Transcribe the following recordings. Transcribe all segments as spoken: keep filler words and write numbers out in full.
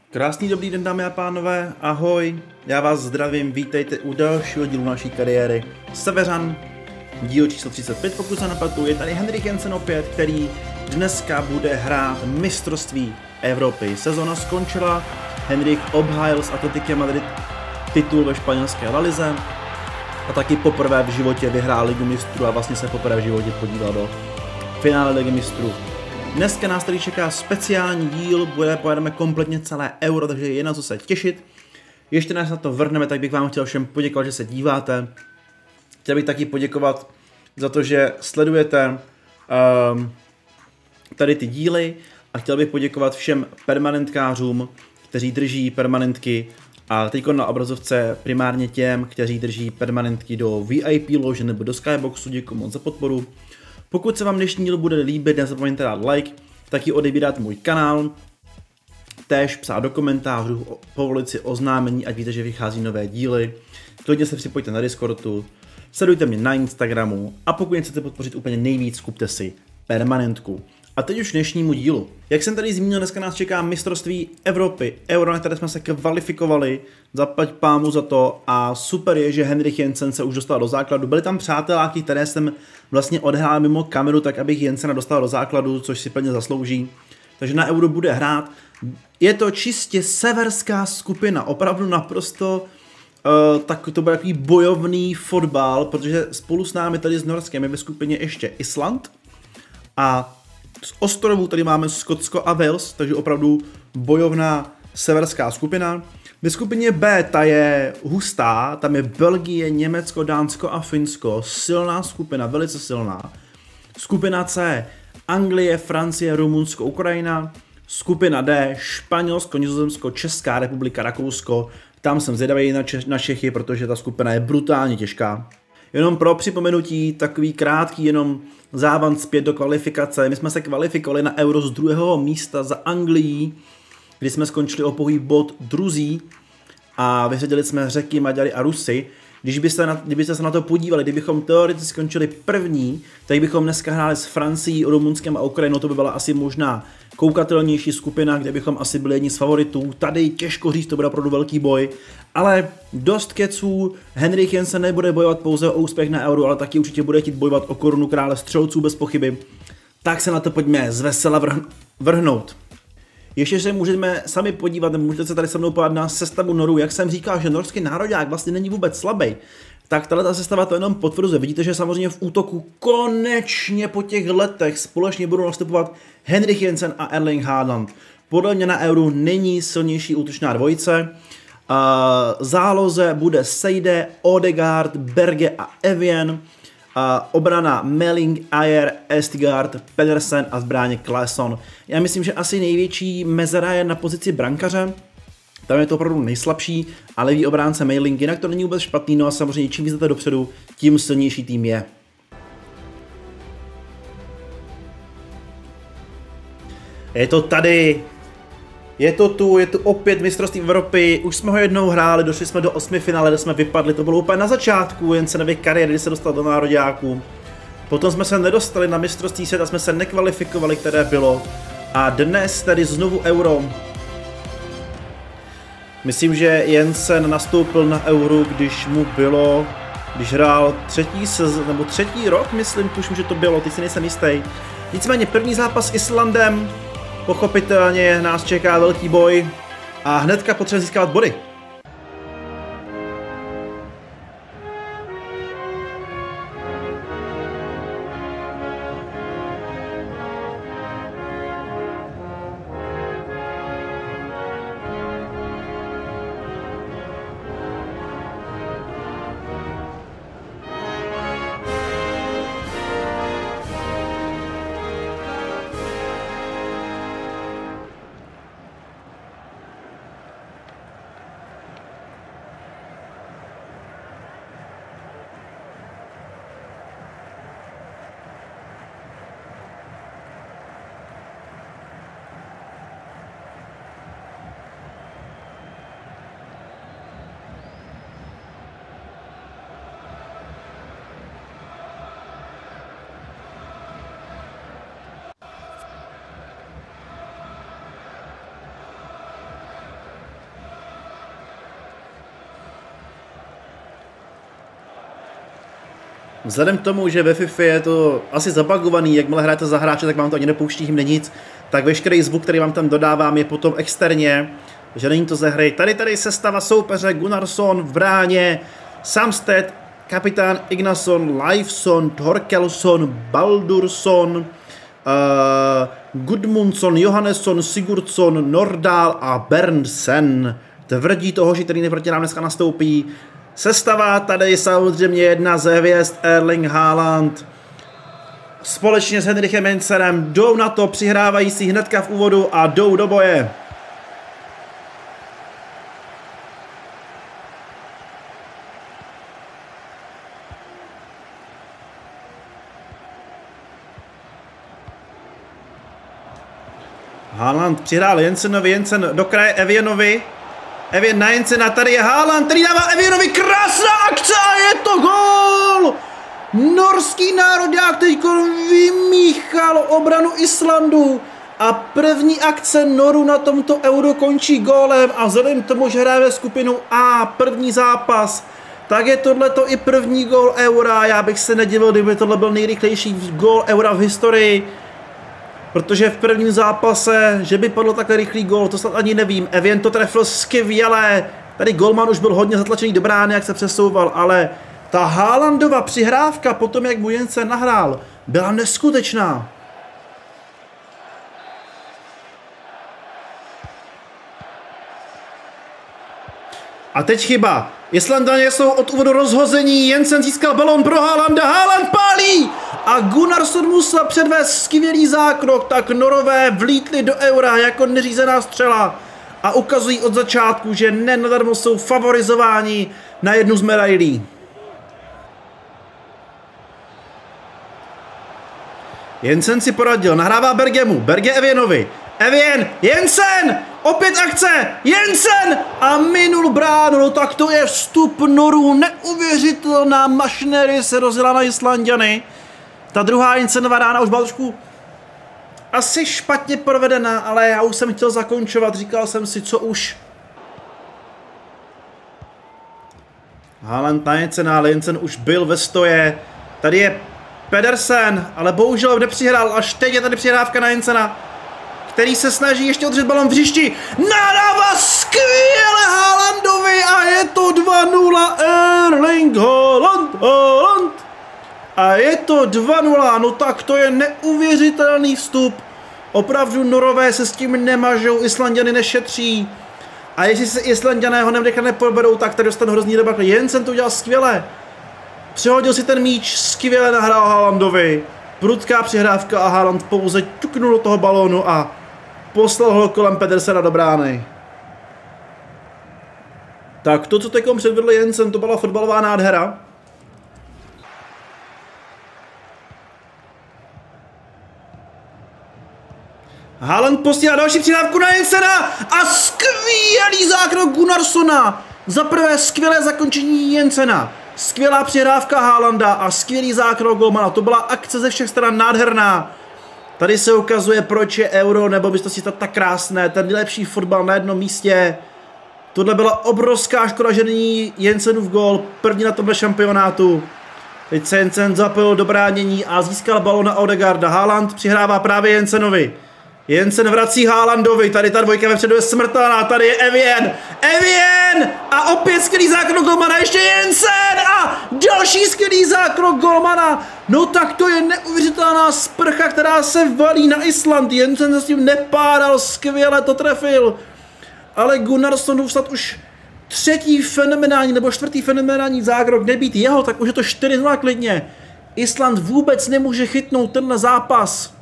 Krásný dobrý den, dámy a pánové, ahoj, já vás zdravím, vítejte u dalšího dílu naší kariéry Severan, díl číslo třicet pět, pokud se nepletu, je tady Henrik Jensen opět, který dneska bude hrát mistrovství Evropy. Sezona skončila, Henrik obhájil s Atletikem Madrid titul ve španělské La Lize a taky poprvé v životě vyhrál Ligu mistrů a vlastně se poprvé v životě podíval do finále Ligy mistrů. Dneska nás tady čeká speciální díl, bude, pojedeme kompletně celé euro, takže je na co se těšit. Ještě než na to vrhneme, tak bych vám chtěl všem poděkovat, že se díváte. Chtěl bych taky poděkovat za to, že sledujete um, tady ty díly a chtěl bych poděkovat všem permanentkářům, kteří drží permanentky a teď na obrazovce primárně těm, kteří drží permanentky do V I P lože nebo do Skyboxu, děkuji moc za podporu. Pokud se vám dnešní díl bude líbit, nezapomeňte dát like, taky odebírat můj kanál, též psát do komentářů, povolit si oznámení, ať víte, že vychází nové díly. Klidně se připojte na Discordu, sledujte mě na Instagramu a pokud chcete podpořit úplně nejvíc, kupte si permanentku. A teď už dnešnímu dílu. Jak jsem tady zmínil, dneska nás čeká mistrovství Evropy, Euro, na které jsme se kvalifikovali, zaplať pámu za to a super je, že Henrik Jensen se už dostal do základu. Byli tam přáteláky, které jsem vlastně odhrál mimo kameru, tak abych Jensena dostal do základu, což si plně zaslouží. Takže na Euro bude hrát. Je to čistě severská skupina, opravdu naprosto uh, tak to bude takový bojovný fotbal, protože spolu s námi tady s Norskem je ve skupině ještě Island a z ostrovů tady máme Skotsko a Wales, takže opravdu bojovná severská skupina. Ve skupině B ta je hustá, tam je Belgie, Německo, Dánsko a Finsko, silná skupina, velice silná. Skupina C, Anglie, Francie, Rumunsko, Ukrajina. Skupina D, Španělsko, Nizozemsko, Česká republika, Rakousko. Tam jsem zvědavý na, Če- na Čechy, protože ta skupina je brutálně těžká. Jenom pro připomenutí, takový krátký jenom závan zpět do kvalifikace. My jsme se kvalifikovali na Euro z druhého místa za Anglií, kdy jsme skončili o pouhý bod druzí a vyřadili jsme Řeky, Maďary a Rusy. Když byste, na, kdybyste se na to podívali, kdybychom teoreticky skončili první, tak bychom dneska hráli s Francií, Rumunskem a Ukrajinou, to by byla asi možná koukatelnější skupina, kde bychom asi byli jedni z favoritů. Tady těžko říct, to bude opravdu velký boj, ale dost keců. Henrik Jensen nebude bojovat pouze o úspěch na Euro, ale taky určitě bude chtít bojovat o korunu krále střelců bez pochyby. Tak se na to pojďme zvesela vrhn- vrhnout. Ještě se můžeme sami podívat, nebo můžete se tady se mnou podívat na sestavu Norů. Jak jsem říkal, že norský nároďák vlastně není vůbec slabý, tak tato sestava to jenom potvrzuje. Vidíte, že samozřejmě v útoku konečně po těch letech společně budou nastupovat Henrik Jensen a Erling Haaland. Podle mě na Euro není silnější útočná dvojice. Záloze bude Seide, Odegaard, Berge a Evian. Uh, obrana Melling, Ayer, Estigard, Pedersen a zbráně Claesson. Já myslím, že asi největší mezera je na pozici brankaře. Tam je to opravdu nejslabší, ale levý obránce Melling, jinak to není vůbec špatný, no a samozřejmě čím víc jdete dopředu, tím silnější tým je. Je to tady, je to tu, je tu opět mistrovství Evropy, už jsme ho jednou hráli, došli jsme do osmi finále, kde jsme vypadli, to bylo úplně na začátku Jensenovy kariéry, kdy se dostal do nároďáků. Potom jsme se nedostali na mistrovství světa, jsme se nekvalifikovali, které bylo. A dnes tedy znovu Euro. Myslím, že Jensen nastoupil na Euro, když mu bylo, když hrál třetí sezon, nebo třetí rok, myslím, tuším, že to bylo, teď si nejsem jistý. Nicméně první zápas s Islandem. Pochopitelně nás čeká velký boj a hnedka potřeba získávat body. Vzhledem k tomu, že ve FIFA je to asi zabagovaný, jakmile hrajete za hráče, tak vám to ani nepouští hymny nic, tak veškerý zvuk, který vám tam dodávám, je potom externě, že není to ze hry. Tady tady sestava soupeře: Gunnarsson v bráně, Samstedt, kapitán Ignason, Leifson, Thorkelsson, Baldursson, uh, Gudmundsson, Johannesson, Sigurdsson, Nordahl a Berntsen. Tvrdí toho, že který proti nám dneska nastoupí. Sestava tady samozřejmě jedna ze hvězd, Erling Haaland. Společně s Henrichem Jensenem jdou na to, přihrávají si hnedka v úvodu a jdou do boje. Haaland přihrál Jensenovi, Jensen do kraje Evianovi. Evian na Jensena, tady je Haaland, který dává Evianovi, krásná akce a je to gól! Norský nároďák teď vymíchal obranu Islandu a první akce Noru na tomto euro končí gólem a vzhledem k tomu, že hraje ve skupinu A, první zápas, tak je tohleto i první gól eura. Já bych se nedivil, kdyby tohle byl nejrychlejší gól eura v historii. Protože v prvním zápase, že by padl takhle rychlý gól, to snad ani nevím. Evian to trefil skvěle. Tady golman už byl hodně zatlačený do brány, jak se přesouval, ale ta Haalandova přihrávka potom, jak mu Jensen nahrál, byla neskutečná. A teď chyba. Islandané jsou od úvodu rozhození, Jensen získal balón pro Haalanda, Haaland pálí! A Gunnarsson musel předvést skvělý zákrok, tak Norové vlítli do eura jako neřízená střela a ukazují od začátku, že nenadarmo jsou favorizováni na jednu z medailí. Jensen si poradil, nahrává Bergemu, Berge Evianovi, Evian, Jensen, opět akce, Jensen a minul bránu, no tak to je vstup Norů, neuvěřitelná mašinérie se rozjela na Islanďany. Ta druhá Jensenová rána už byla trošku asi špatně provedená, ale já už jsem chtěl zakončovat, říkal jsem si, co už. Haaland na Jensena, ale Jensen už byl ve stoje. Tady je Pedersen, ale bohužel nepřihrál, až teď je tady přihrávka na Jensena, který se snaží ještě odřet balon v hřišti. Nadává skvěle Haalandovi a je to dva nula, Erling Haaland, Haaland. A je to dva nula, no tak to je neuvěřitelný vstup. Opravdu Norové se s tím nemažou, Islanďany nešetří. A jestli se Islanďané ho nepoberou, tak tady dostanou hrozný debakl. Jensen to udělal skvěle. Přehodil si ten míč, skvěle nahrál Haalandovi. Prudká přihrávka a Haaland pouze ťuknul do toho balónu a poslal ho kolem Pedersena do brány. Tak to, co teďkom předvedl Jensen, to byla fotbalová nádhera. Haaland posílá další přihrávku na Jensena a skvělý zákrok Gunnarssona. Za prvé skvělé zakončení Jensena, skvělá přihrávka Haalanda a skvělý zákrok golmana. To byla akce ze všech stran nádherná. Tady se ukazuje, proč je euro nebo mistrovství světa tak krásné. Ten nejlepší fotbal na jednom místě. Tohle byla obrovská škoda, že není Jensenův gól, první na tomhle šampionátu. Teď se Jensen zapojil do bránění a získal balón na Odegaarda. Haaland přihrává právě Jensenovi. Jensen vrací Haalandovi, tady ta dvojka vepředu je smrtelná, tady je Evian, Evian a opět skvělý zákrok golmana, ještě Jensen a další skvělý zákrok golmana. No tak to je neuvěřitelná sprcha, která se valí na Island, Jensen se s tím nepádal, skvěle to trefil. Ale Gunnarssonův snad už třetí fenomenální nebo čtvrtý fenomenální zákrok, nebýt jeho, tak už je to čtyři nula klidně. Island vůbec nemůže chytnout tenhle zápas.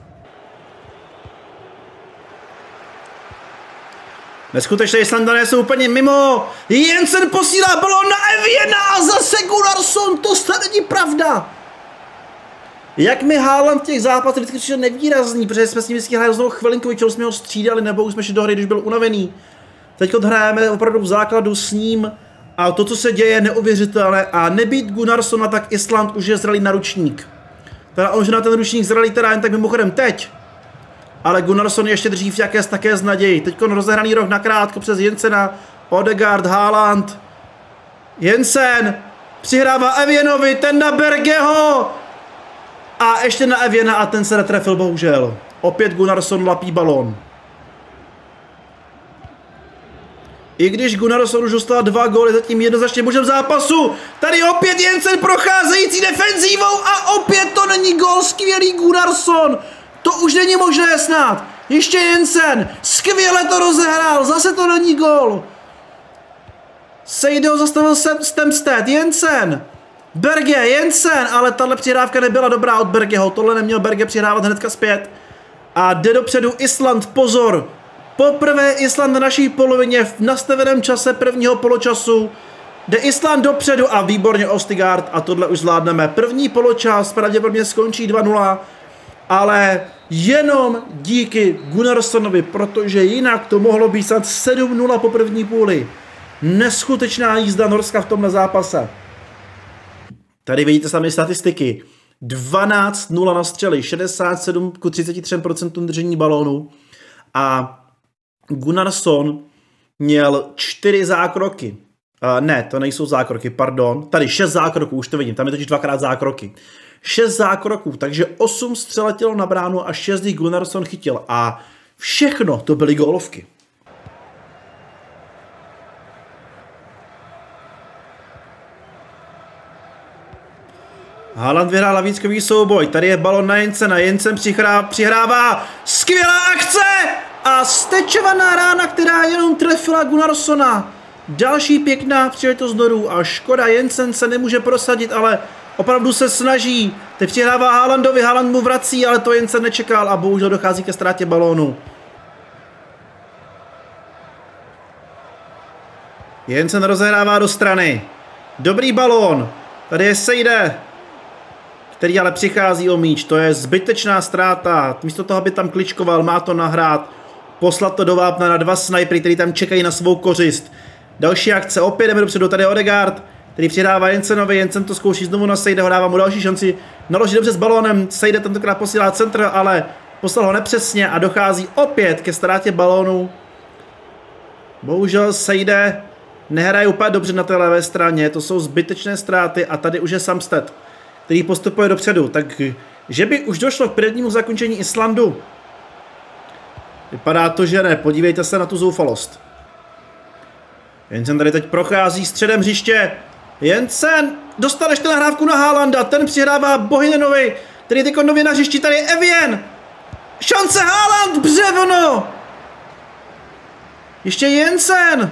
Neskutečně Islandané jsou úplně mimo. Jensen posílá balón na Eviana a zase Gunnarsson, to snad není pravda. Jak mi Haaland v těch zápasech vždycky přišel nevýrazný, protože jsme s ním vždycky hráli znovu chvilinku, většinou jsme ho střídali nebo už jsme šli do hry, když byl unavený. Teď hrajeme opravdu v základu s ním a to, co se děje, je neuvěřitelné a nebýt Gunnarssona, tak Island už je zralý naručník. Teda on, že na ten ručník zralý teda jen tak mimochodem teď. Ale Gunnarsson ještě drží v jaké také z naději. Teď rozehraný roh nakrátko přes Jensena, Odegaard, Haaland. Jensen Přihrává Evianovi, ten na Bergeho. A ještě na Eviana a ten se netrefil bohužel. Opět Gunnarsson lapí balón. I když Gunnarsson už dostal dva góly, zatím jednoznačně mužem zápasu. Tady opět Jensen procházející defenzívou a opět to není gól, skvělý Gunnarsson. To už není možné snad. Ještě Jensen, skvěle to rozehrál, zase to není gól. Sejde ho zastavil Stemstedt, Jensen. Berge, Jensen, ale tahle přihrávka nebyla dobrá od Bergeho, tohle neměl Berge přihrávat hnedka zpět. A jde dopředu Island, pozor. Poprvé Island na naší polovině v nastaveném čase prvního poločasu. Jde Island dopředu a výborně Ostigard a tohle už zvládneme. První poločas pravděpodobně skončí dva nula, ale jenom díky Gunnarssonovi, protože jinak to mohlo být snad sedm nula po první půli. Neskutečná jízda Norska v tomhle zápase. Tady vidíte sami statistiky. dvanáct nula na střely, šedesát sedm ku třiceti třem procentům držení balónu a Gunnarsson měl čtyři zákroky. Uh, ne, to nejsou zákroky, pardon. Tady šest zákroků, už to vidím, tam je totiž dvakrát zákroky. šest zákroků, takže osm střel letělo na bránu a šest jich Gunnarsson chytil. A všechno to byly gólovky. Haaland vyhrál lavíčkový souboj, tady je balon na Jensena, Jensen přihrává, skvělá akce a stečovaná rána, která jenom trefila Gunnarssona. Další pěkná příležitost dolů a škoda, Jensen se nemůže prosadit, ale opravdu se snaží. Teď přihrává Haalandovi, Haaland mu vrací, ale to Jensen nečekal a bohužel dochází ke ztrátě balónu. Jensen rozehrává do strany. Dobrý balón, tady je Sejde, který ale přichází o míč, to je zbytečná ztráta, místo toho, aby tam kličkoval, má to nahrát, poslat to do vápna na dva snajpery, který tam čekají na svou kořist. Další akce, opět jdeme dopředu, tady je Odegaard, který přidává Jensenovi, Jensen to zkouší znovu na Sejdeho, dává mu další šanci naložit dobře s balónem, Sejde tentokrát posílá centr, ale poslal ho nepřesně a dochází opět ke ztrátě balónu. Bohužel Sejde nehraje úplně dobře na té levé straně, to jsou zbytečné ztráty a tady už je Samstedt, který postupuje dopředu, tak že by už došlo k prvnímu zakončení Islandu. Vypadá to, že ne, podívejte se na tu zoufalost. Jensen tady teď prochází středem hřiště. Jensen dostal ještě nahrávku na Haalanda, ten přihrává Bohinenovi, který je teď nově na hřišti, tady je Evian. Šance Haaland, břevno! Ještě Jensen.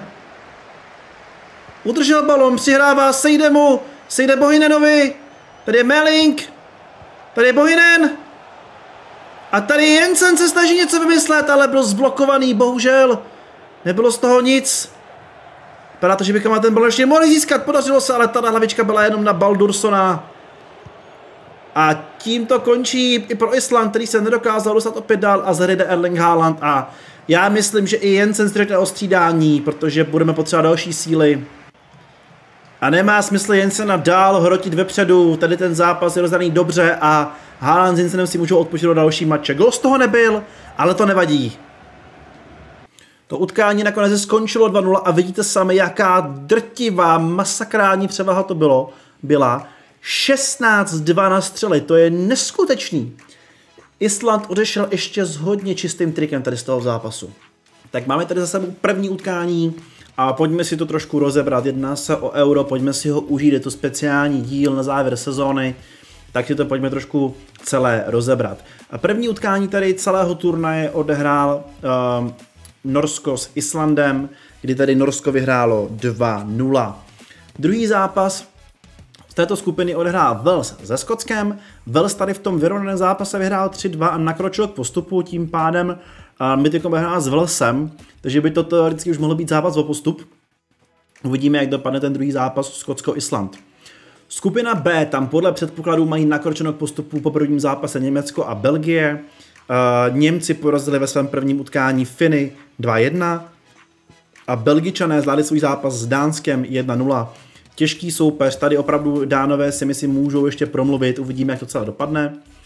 Udržel balon, přihrává Sejdemu, Sejde Bohinenovi. Tady je Melling, tady je Bohinen a tady Jensen se snaží něco vymyslet, ale byl zblokovaný, bohužel. Nebylo z toho nic. Vypadá to, že bychom ten balon ještě mohli získat, podařilo se, ale ta hlavička byla jenom na Baldurssona. A tím to končí i pro Island, který se nedokázal dostat opět dál a zahraje Erling Haaland. A já myslím, že i Jensen střetne o střídání, protože budeme potřebovat další síly. A nemá smysl Jensena dál hrotit vepředu, tady ten zápas je rozdaný dobře a Haaland s Jensenem si můžou odpočinout další matče. Gol z toho nebyl, ale to nevadí. To utkání nakonec skončilo dva nula a vidíte sami, jaká drtivá masakrální převaha to bylo, byla. šestnáct dva na střely, to je neskutečný. Island odešel ještě s hodně čistým trikem tady z toho zápasu. Tak máme tady za sebou první utkání. A pojďme si to trošku rozebrat, jedná se o Euro, pojďme si ho užít, je to speciální díl na závěr sezóny, tak si to pojďme trošku celé rozebrat. A první utkání tady celého turnaje odehrál um, Norsko s Islandem, kdy tady Norsko vyhrálo dva nula. Druhý zápas z této skupiny odehrál Wales se Skotskem, Wales tady v tom vyrovnaném zápase vyhrál tři dva a nakročil k postupu, tím pádem a my teď budeme hrát s Walesem, takže by to teoreticky už mohlo být zápas o postup. Uvidíme, jak dopadne ten druhý zápas Skotsko-Island. Skupina B, tam podle předpokladů mají nakročeno k postupu po prvním zápase Německo a Belgie. Uh, Němci porazili ve svém prvním utkání Finy dva jedna a Belgičané zvládli svůj zápas s Dánskem jedna nula. Těžký soupeř, tady opravdu Dánové si myslím můžou ještě promluvit, uvidíme, jak to celé dopadne.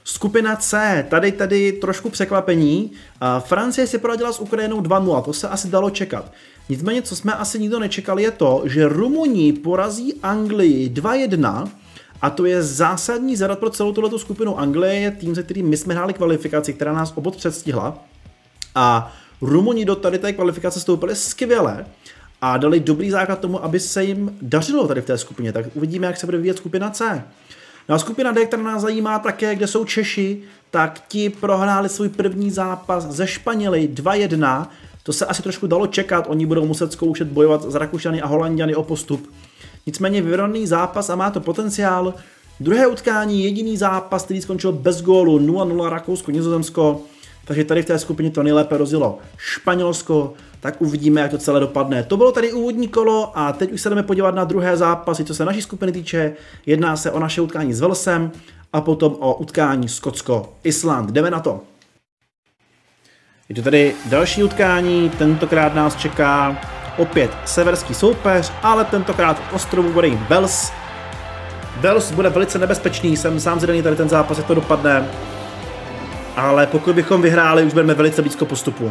Skupina C, tady tady trošku překvapení. Francie si poradila s Ukrajinou dva nula, to se asi dalo čekat. Nicméně, co jsme asi nikdo nečekali, je to, že Rumuni porazí Anglii dva jedna a to je zásadní zadat pro celou tuhletu skupinu. Anglie je tým, se kterým my jsme hráli kvalifikaci, která nás obod předstihla. A Rumuni do tady té kvalifikace stoupili skvěle a dali dobrý základ tomu, aby se jim dařilo tady v té skupině. Tak uvidíme, jak se bude vyvíjet skupina C. No a skupina D, která nás zajímá také, kde jsou Češi, tak ti prohráli svůj první zápas ze Španěly dva jedna. To se asi trošku dalo čekat, oni budou muset zkoušet bojovat s Rakušany a Holanďany o postup. Nicméně vyrovnaný zápas a má to potenciál. Druhé utkání, jediný zápas, který skončil bez gólu, nula nula Rakousko-Nizozemsko. Takže tady v té skupině to nejlépe rozjelo Španělsko, tak uvidíme, jak to celé dopadne. To bylo tady úvodní kolo a teď už se jdeme podívat na druhé zápasy, co se naší skupiny týče. Jedná se o naše utkání s Walesem a potom o utkání Skotsko-Island. Jdeme na to. Je to tady další utkání, tentokrát nás čeká opět severský soupeř, ale tentokrát v ostrovu bude jim Wales. Wales bude velice nebezpečný, jsem sám zvědavý tady ten zápas, jak to dopadne. Ale pokud bychom vyhráli, už budeme velice blízko postupu.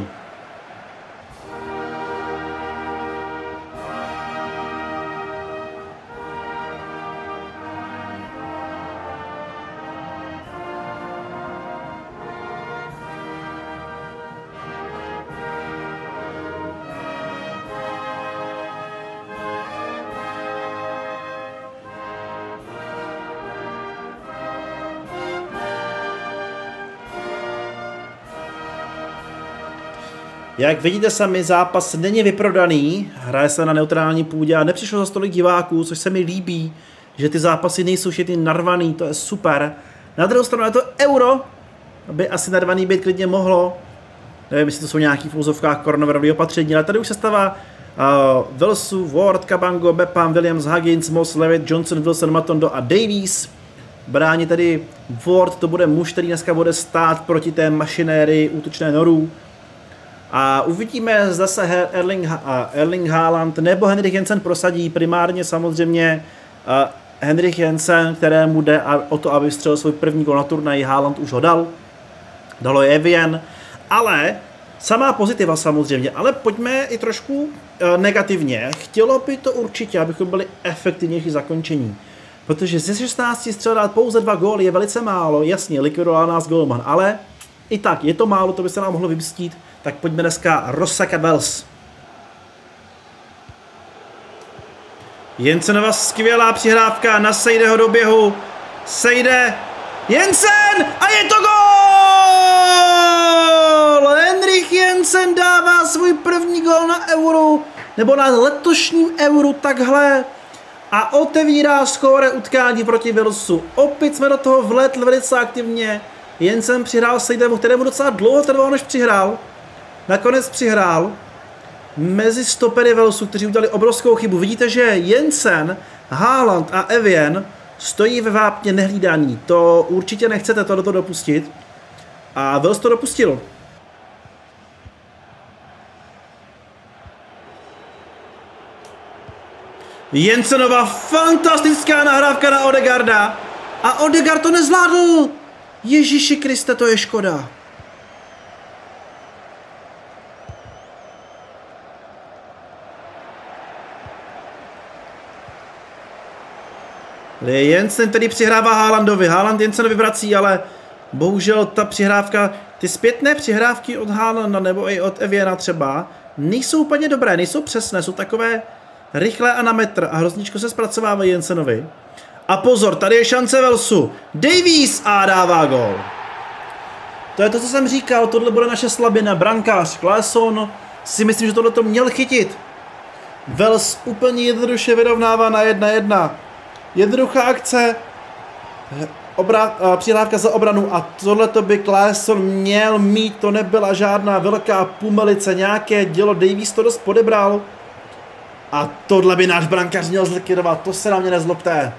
Jak vidíte sami, zápas není vyprodaný, hraje se na neutrální půdě a nepřišlo za tolik diváků, což se mi líbí, že ty zápasy nejsou všechny narvaný, to je super. Na druhou stranu je to euro, aby asi narvaný být klidně mohlo. Nevím, jestli to jsou nějaký v úzovkách koronavirové opatření, ale tady už se stává uh, Walesu, Ward, Cabango, Bepham, Williams, Huggins, Moss, Levitt, Johnson, Wilson, Matondo a Davies. Brání tady Ward, to bude muž, který dneska bude stát proti té mašinérii útočné Norů. A uvidíme, zda se Erling, Erling Haaland nebo Henrik Jensen prosadí. Primárně samozřejmě uh, Henrik Jensen, kterému jde o to, aby vstřelil svůj první gol na turnaji. Haaland už ho dal. Dalo je Evian. Ale samá pozitiva samozřejmě. Ale pojďme i trošku uh, negativně. Chtělo by to určitě, abychom byli efektivnější zakončení. Protože ze šestnácti střel dát pouze dva góly je velice málo. Jasně, likvidoval nás golman, ale i tak je to málo, to by se nám mohlo vymstít. Tak pojďme dneska rozsekat Wales. Jensenova skvělá přihrávka na Sejdeho do běhu. Sejde. Jensen! A je to gól! Henrik Jensen dává svůj první gól na euro. Nebo na letošním euro takhle. A otevírá skóre utkání proti Walesu. Opět jsme do toho vletli velice aktivně. Jensen přihrál Sejdemu, kterému docela dlouho trvalo, než přihrál. Nakonec přihrál mezi stopery Walesu, kteří udělali obrovskou chybu. Vidíte, že Jensen, Haaland a Evian stojí ve vápně nehlídaní. To určitě nechcete tohleto dopustit. A Wales to dopustil. Jensenova fantastická nahrávka na Odegaarda. A Odegaard to nezvládl. Ježíši Kriste, to je škoda. Jensen tedy přihrává Haalandovi. Haaland Jensenovi vrací, ale bohužel ta přihrávka, ty zpětné přihrávky od Haalanda nebo i od Eviana třeba, nejsou úplně dobré, nejsou přesné, jsou takové rychlé a na metr a hrozničko se zpracovávají Jensenovi. A pozor, tady je šance Walesu. Davies a dává gól. To je to, co jsem říkal, tohle bude naše slabina. Brankář Claesson si myslím, že tohle to měl chytit. Wales úplně jednoduše vyrovnává na jedna jedna. Jednoduchá akce, obra, přihrávka za obranu a tohleto by Claesson měl mít, to nebyla žádná velká pumelice, nějaké dělo, Davies to dost podebral a tohle by náš brankář měl zlikvidovat, to se na mě nezlobte.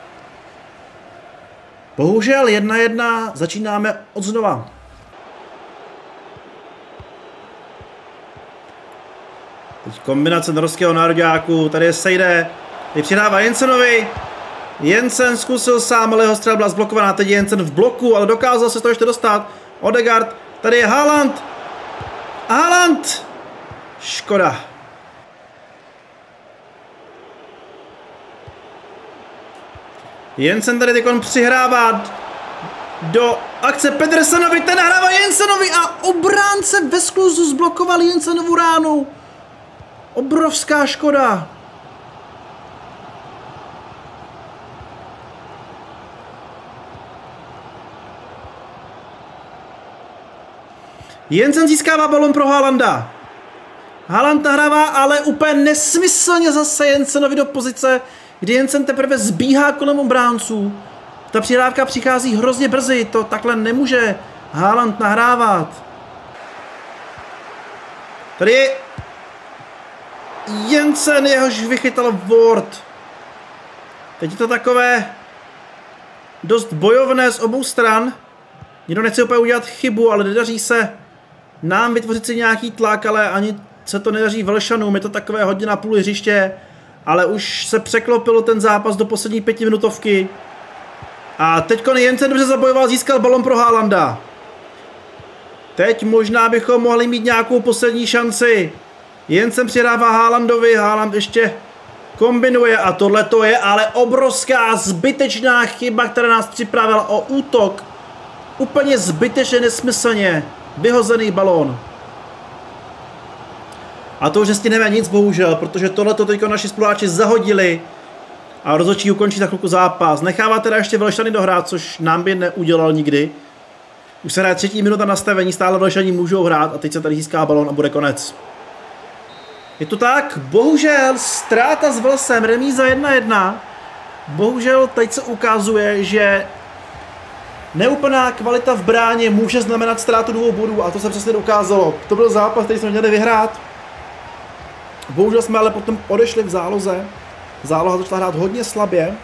Bohužel jedna jedna, začínáme od znova. Teď kombinace norského nároďáku, tady je Sejde, teď přidává Jensenovi. Jensen zkusil sám, ale jeho střela byla zblokovaná. Teď je Jensen v bloku, ale dokázal se to ještě dostat. Odegaard, tady je Haaland. Haaland! Škoda. Jensen tady teď přihrává do akce Pedersenovi, ten nahrává Jensenovi a obránce ve skluzu zblokoval Jensenovu ránu. Obrovská škoda. Jensen získává balon pro Haalanda. Haaland nahrává, ale úplně nesmyslně zase Jensenovi do pozice, kdy Jensen teprve zbíhá kolem obránců. Ta přihrávka přichází hrozně brzy, to takhle nemůže Haaland nahrávat. Tady je Jensen, jehož vychytal Ward. Teď je to takové dost bojovné z obou stran. Nikdo nechce úplně udělat chybu, ale nedaří se nám vytvořit si nějaký tlak, ale ani se to nedaří Velšanům. Je to takové hodně na půl hřiště, ale už se překlopil ten zápas do poslední pětiminutovky. A teďko Jensen dobře zabojoval, získal balon pro Haalanda. Teď možná bychom mohli mít nějakou poslední šanci. Jensen přihrává Haalandovi, Haaland ještě kombinuje a tohle to je ale obrovská zbytečná chyba, která nás připravila o útok. Úplně zbytečně nesmyslně vyhozený balón. A to už nestihneme nic bohužel, protože tohleto teďko naši spoluhráči zahodili a rozhodčí ukončí za chvilku zápas. Nechává teda ještě Velšany dohrát, což nám by neudělal nikdy. Už se hraje třetí minuta nastavení, stále Velšani můžou hrát a teď se tady získá balón a bude konec. Je to tak, bohužel ztráta s Velsem, remíza jedna jedna. Bohužel teď se ukazuje, že neúplná kvalita v bráně může znamenat ztrátu dvou bodů a to se přesně dokázalo. To byl zápas, který jsme měli vyhrát. Bohužel jsme ale potom odešli v záloze. Záloha začala hrát hodně slabě.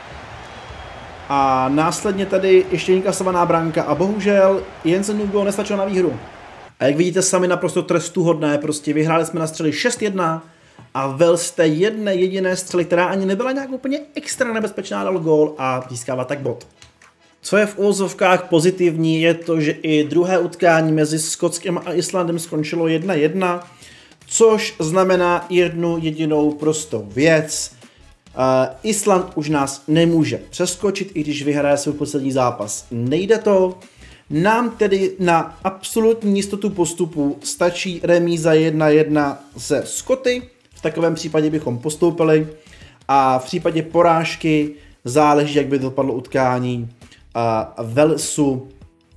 A následně tady ještě inkasovaná branka a bohužel Jensenův gól nestačil na výhru. A jak vidíte sami naprosto trestuhodné, prostě vyhráli jsme na střely šest jedna a Vels z té jedné jediné střely, která ani nebyla nějak úplně extra nebezpečná, dal gól a získává tak bod. Co je v uvozovkách pozitivní, je to, že i druhé utkání mezi Skotskem a Islandem skončilo jedna jedna, což znamená jednu jedinou prostou věc. Uh, Island už nás nemůže přeskočit, i když vyhraje svůj poslední zápas. Nejde to. Nám tedy na absolutní jistotu postupu stačí remíza jedna jedna se Skoty. V takovém případě bychom postoupili. A v případě porážky záleží, jak by dopadlo utkání uh, Walesu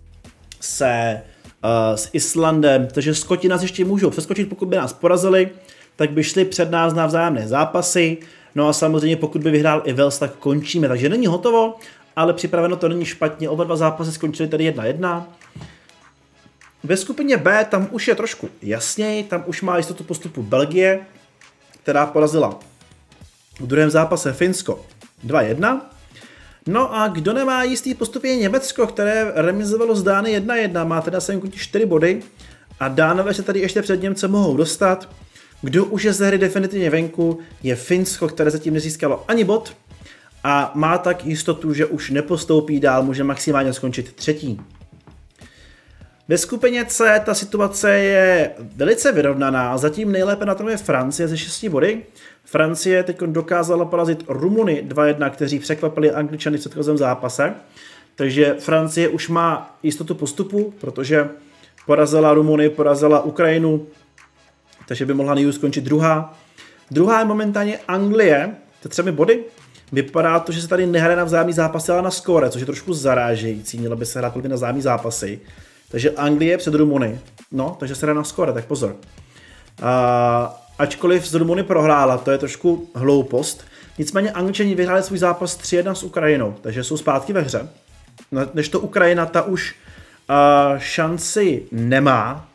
se uh, s Islandem. Takže Skoti nás ještě můžou přeskočit, pokud by nás porazili, tak by šli před nás na vzájemné zápasy. No a samozřejmě pokud by vyhrál i Wales, tak končíme. Takže není hotovo, ale připraveno to není špatně. Oba dva zápasy skončily tedy jedna jedna. Ve skupině B tam už je trošku jasněji, tam už má jistotu postupu Belgie, která porazila v druhém zápase Finsko dva jedna. No a kdo nemá jistý postup je Německo, které remizovalo z Dány jedna jedna, má teda sem čtyři body a Dánové se tady ještě před Němce mohou dostat. Kdo už je ze hry definitivně venku, je Finsko, které zatím nezískalo ani bod a má tak jistotu, že už nepostoupí dál, může maximálně skončit třetí. Ve skupině C ta situace je velice vyrovnaná, zatím nejlépe na tom je Francie ze šesti body. Francie teď dokázala porazit Rumuny dva jedna, kteří překvapili Angličany v předchozím zápase, takže Francie už má jistotu postupu, protože porazila Rumuny, porazila Ukrajinu, takže by mohla nejvíc skončit druhá. Druhá je momentálně Anglie, se třemi body. Vypadá to, že se tady nehraje na vzájemný zápasy, ale na skóre, což je trošku zarážející, mělo by se hrát na vzájemný zápasy. Takže Anglie před Rumuny, no, takže se hraje na skóre, tak pozor. A, ačkoliv z Rumuny prohrála, to je trošku hloupost, nicméně Angličani vyhráli svůj zápas tři jedna s Ukrajinou, takže jsou zpátky ve hře. Než to Ukrajina, ta už a, šanci nemá.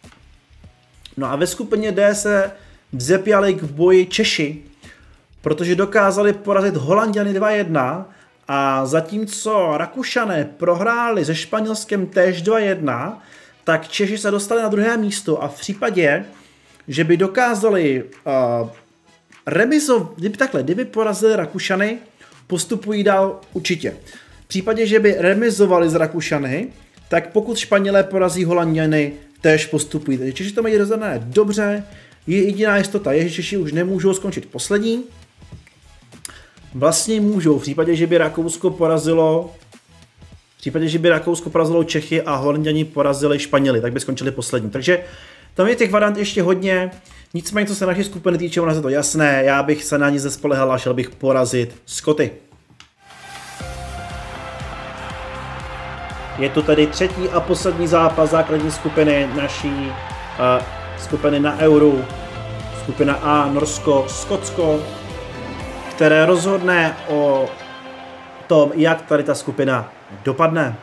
No a ve skupině D se vzepěli k boji Češi, protože dokázali porazit Holanďany dva jedna a zatímco Rakušané prohráli se Španělskem též dva jedna, tak Češi se dostali na druhé místo a v případě, že by dokázali uh, remizovat, kdyby takhle, kdyby porazili Rakušany, postupují dál určitě. V případě, že by remizovali z Rakušany, tak pokud Španělé porazí Holanďany, též postupují. Takže Češi to mají rozdané dobře. Je jediná jistota je, že Češi už nemůžou skončit poslední. Vlastně můžou, v případě, že by Rakousko porazilo v případě, že by Rakousko porazilo Čechy a Holanďani porazili Španěly, tak by skončili poslední. Takže tam je těch variant ještě hodně. Nicméně, co se naší skupiny týče, ono je to jasné. Já bych se na ní zespolehal a šel bych porazit Skoty. Je to tedy třetí a poslední zápas základní skupiny naší uh, skupiny na Euru. Skupina A, Norsko, Skotsko, které rozhodne o tom, jak tady ta skupina dopadne.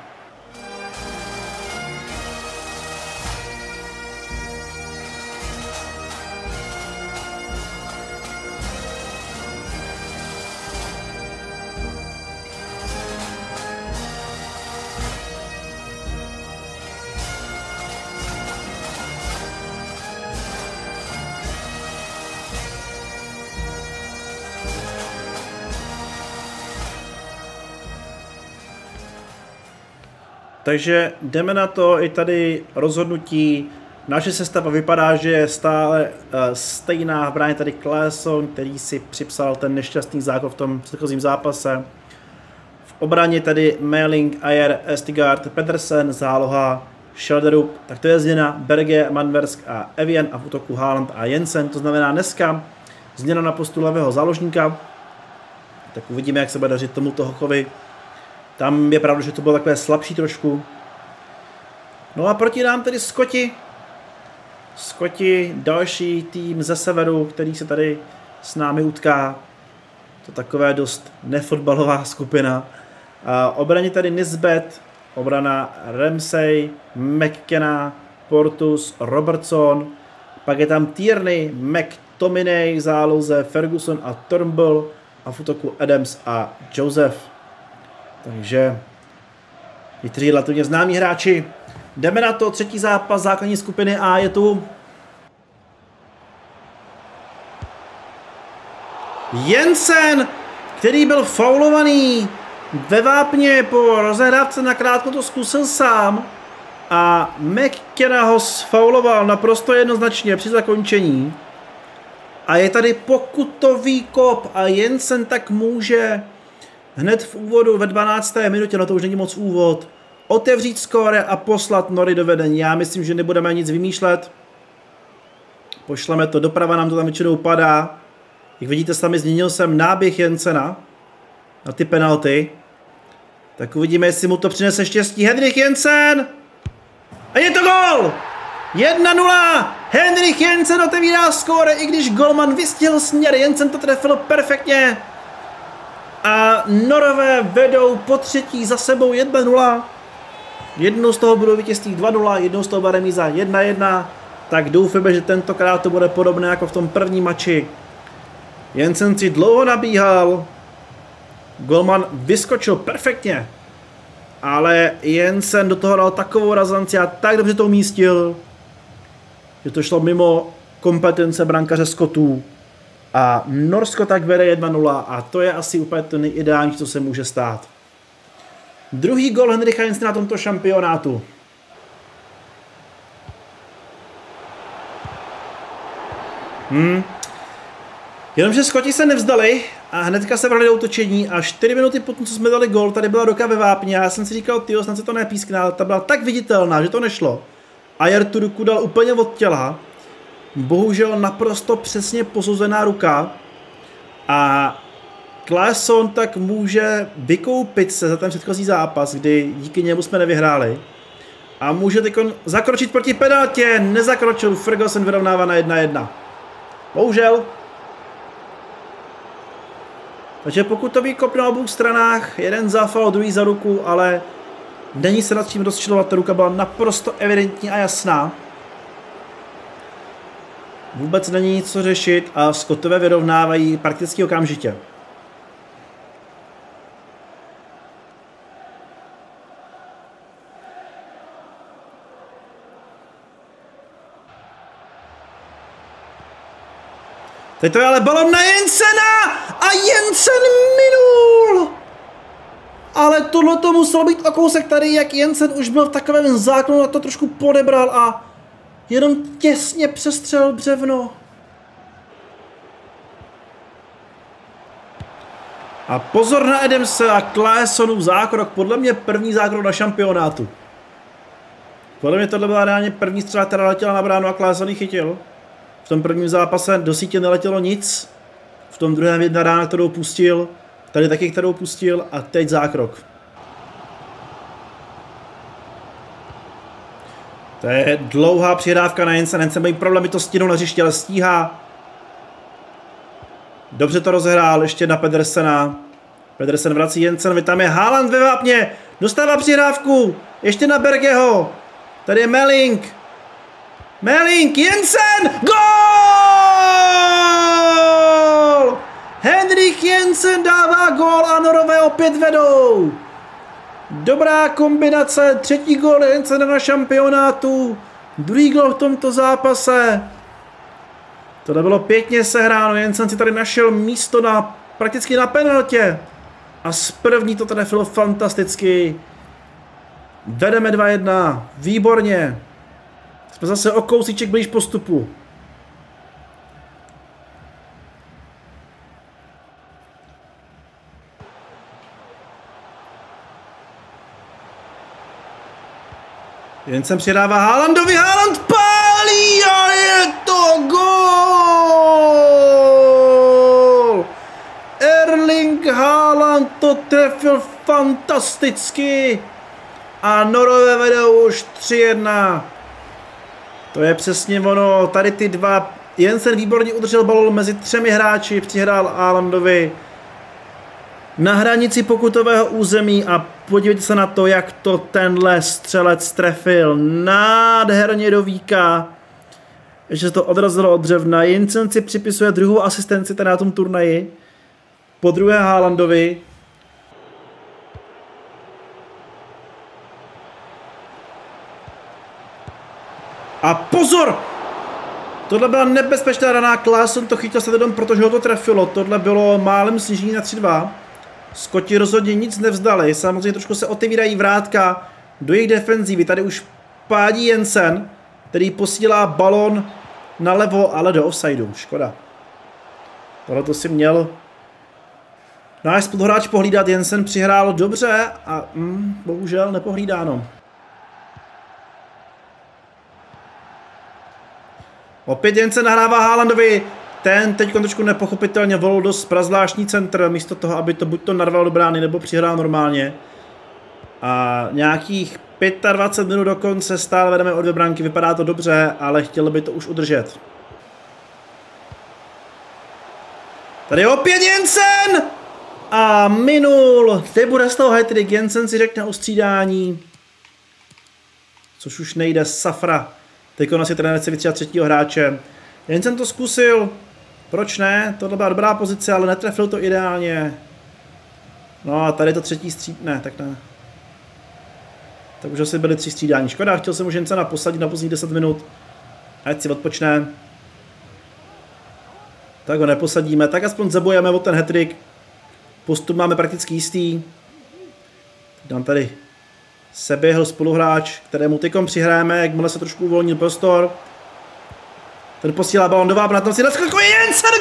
Takže jdeme na to, i tady rozhodnutí. Naše sestava vypadá, že je stále uh, stejná. V bráně tady Claesson, který si připsal ten nešťastný zákrok v tom předchozím zápase. V obraně tady Meling, Ayer, Estigard, Pedersen, záloha, Schelderup. Tak to je změna Berge, Manversk a Evian a v útoku Haaland a Jensen. To znamená dneska změna na postu levého záložníka. Tak uvidíme, jak se bude dařit tomuto Hochovi. Tam je pravda, že to bylo takové slabší trošku. No a proti nám tedy Skoti. Skoti, další tým ze severu, který se tady s námi utká. To takové dost nefotbalová skupina. A obraně tady Nisbet, obrana Ramsey, McKenna, Portus, Robertson. Pak je tam Tierney, McTominay, záloze Ferguson a Turnbull. A v útoku Adams a Joseph. Takže někteří relativně známí hráči. Jdeme na to, třetí zápas základní skupiny A je tu. Jensen, který byl faulovaný ve vápně po rozehrávce, nakrátko to zkusil sám a McKenna ho sfauloval naprosto jednoznačně při zakončení. A je tady pokutový kop a Jensen tak může hned v úvodu ve dvanácté minutě, no to už není moc úvod, otevřít skóre a poslat Nory do vedení. Já myslím, že nebudeme nic vymýšlet. Pošleme to doprava, nám to tam většinou padá. Jak vidíte sami, změnil jsem náběh Jensena na ty penalty. Tak uvidíme, jestli mu to přinese štěstí. Henrik Jensen! A je to gól! jedna nula! Henrik Jensen otevírá skóre, i když golman vystihl směr. Jensen to trefil perfektně. A Norové vedou po třetí za sebou jedna nula. Jednou z toho budou vítězství dva nula, jednou z toho bude remíza jedna jedna. Tak doufáme, že tentokrát to bude podobné jako v tom prvním mači. Jensen si dlouho nabíhal. Golman vyskočil perfektně. Ale Jensen do toho dal takovou razanci a tak dobře to umístil, že to šlo mimo kompetence brankaře Skotů. A Norsko tak vede jedna nula a to je asi úplně to nejideální, co se může stát. Druhý gol Henricha Jensena na tomto šampionátu. Hmm. Jenomže Skoti se nevzdali a hnedka se vrhli do útočení a čtyři minuty potom, co jsme dali gol, tady byla ruka ve vápně a já jsem si říkal, tyjo, snad se to nepískne, ale ta byla tak viditelná, že to nešlo. Ayer tu ruku dal úplně od těla. Bohužel naprosto přesně posouzená ruka a Claesson tak může vykoupit se za ten předchozí zápas, kdy díky němu jsme nevyhráli a může teď zakročit proti penaltě. Nezakročil, Ferguson vyrovnává na jedna jedna. Bohužel. Takže pokud to výkop na obou stranách, jeden za faul, druhý za ruku, ale není se nad čím rozčilovat, ta ruka byla naprosto evidentní a jasná. Vůbec není nic co řešit a Skotové vyrovnávají prakticky okamžitě. Teď to je ale balon na Jensena a Jensen minul! ale tohle to muselo být o kousek tady, jak Jensen už byl v takovém záklonu a to trošku podebral a jenom těsně přestřel břevno. A pozor na Adamse a Claessonův zákrok, podle mě první zákrok na šampionátu. Podle mě tohle byla reálně první střela, která letěla na bránu a Claesson ji chytil. V tom prvním zápase do sítě neletělo nic. V tom druhém jedna rána, kterou pustil. Tady taky, kterou pustil. A teď zákrok. To je dlouhá přihrávka na Jensen. Jensen mají problémy to stínou na hřiště, ale stíhá. Dobře to rozehrál, ještě na Pedersena. Pedersen vrací Jensenovi, tam je Haaland ve vápně. Dostává přihrávku. Ještě na Bergeho. Tady je Melling. Melling, Jensen, gól! Henrik Jensen dává gól a Norové opět vedou. Dobrá kombinace, třetí gól Jensena na šampionátu. Druhý gól v tomto zápase. Tohle bylo pěkně sehráno, Jensen si tady našel místo na, prakticky na penaltě. A z první to trefilo fantasticky. Vedeme dva jedna, výborně. Jsme zase o kousíček blíž postupu. Jensen přidává Haalandovi, Haaland pálí a je to gól! Erling Haaland to trefil fantasticky a Norové vedou už tři jedna. To je přesně ono, tady ty dva, Jensen výborně udržel balón mezi třemi hráči, přihrál Haalandovi na hranici pokutového území a podívejte se na to, jak to tenhle střelec trefil. Nádherně do víka, že se to odrazilo od dřevna. Jensen si připisuje druhou asistenci tady na tom turnaji, po druhé Haalandovi. A pozor! Tohle byla nebezpečná raná, Claesson to chytil se jenom, protože ho to trefilo. Tohle bylo málem snížení na tři dva. Skoti rozhodně nic nevzdali, samozřejmě trošku se otevírají vrátka do jejich defenzívy. Tady už pádí Jensen, který posílá balon nalevo, ale do offsideu. Škoda. Tohle to si měl náš spoluhráč pohlídat. Jensen přihrál dobře a mm, bohužel nepohlídáno. Opět Jensen nahrává Haalandovi. Ten teď trošku nepochopitelně volil dost prazvláštní centr, místo toho, aby to buď to narval do brány, nebo přihrál normálně. A nějakých dvacet pět minut do konce stále vedeme o dvě branky, vypadá to dobře, ale chtěl by to už udržet. Tady je opět Jensen! A minul. Teď bude z toho hat-trick. Jensen si řekne o střídání. Což už nejde, Safra. Teď on asi trenér si vytřídá třetího hráče. Jensen to zkusil. Proč ne? Tohle byla dobrá pozice, ale netrefil to ideálně. No a tady to třetí stříd... Ne, tak ne. Tak už asi byly tři střídání. Škoda, chtěl jsem už Jensena posadit na posledních deset minut. Ať si odpočne. Tak ho neposadíme. Tak aspoň zabojeme o ten hat-trick. Postup máme prakticky jistý. Dám tady seběhl spoluhráč, kterému tykom přihrajeme, jakmile se trošku uvolnil prostor. Ten posílá balon do vápna, tam si naskakuje Jensen,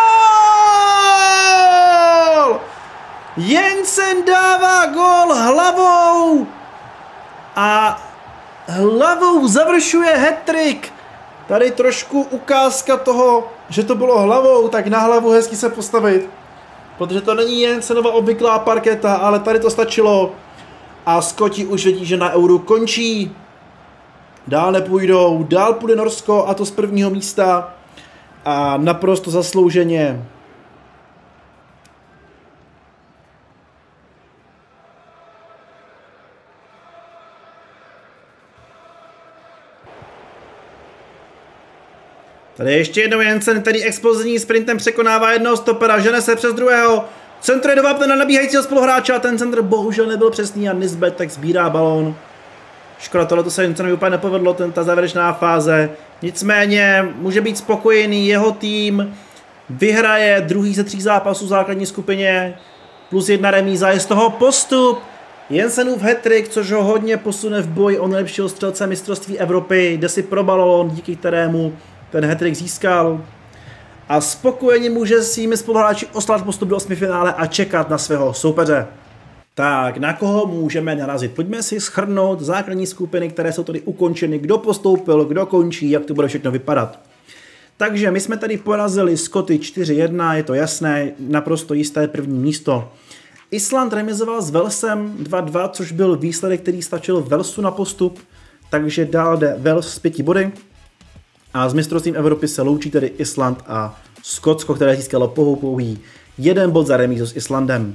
gól! Jensen dává gól hlavou a hlavou završuje hat-trick. Tady trošku ukázka toho, že to bylo hlavou, tak na hlavu hezky se postavit. Protože to není Jensenova obvyklá parketa, ale tady to stačilo. A Skoti už vědí, že na Euru končí. Dál nepůjdou, dál půjde Norsko a to z prvního místa. A naprosto zaslouženě. Tady ještě jednou Jensen, který explozivní sprintem překonává jednoho stopera, žene se přes druhého. Centruje do vápna na nabíhajícího spoluhráče a ten centr bohužel nebyl přesný a Nisbet tak sbírá balón. Škoda, tohle se Jensenovi úplně nepovedlo, ten, ta závěrečná fáze. Nicméně může být spokojený, jeho tým vyhraje druhý ze tří zápasů v základní skupině plus jedna remíza, je z toho postup Jensenův hat-trick, což ho hodně posune v boji o nejlepšího střelce mistrovství Evropy, jde si pro balón, díky kterému ten hat-trick získal. A spokojeně může svými spoluhráči oslat postup do osmifinále a čekat na svého soupeře. Tak, na koho můžeme narazit? Pojďme si shrnout základní skupiny, které jsou tady ukončeny, kdo postoupil, kdo končí, jak to bude všechno vypadat. Takže my jsme tady porazili Skoty čtyři jedna, je to jasné, naprosto jisté první místo. Island remizoval s Walesem dva dva, což byl výsledek, který stačil Walesu na postup, takže dál jde Wales s pěti body. A s mistrovstvím Evropy se loučí tedy Island a Skotsko, které získalo pouhý jeden bod za remízu s Islandem.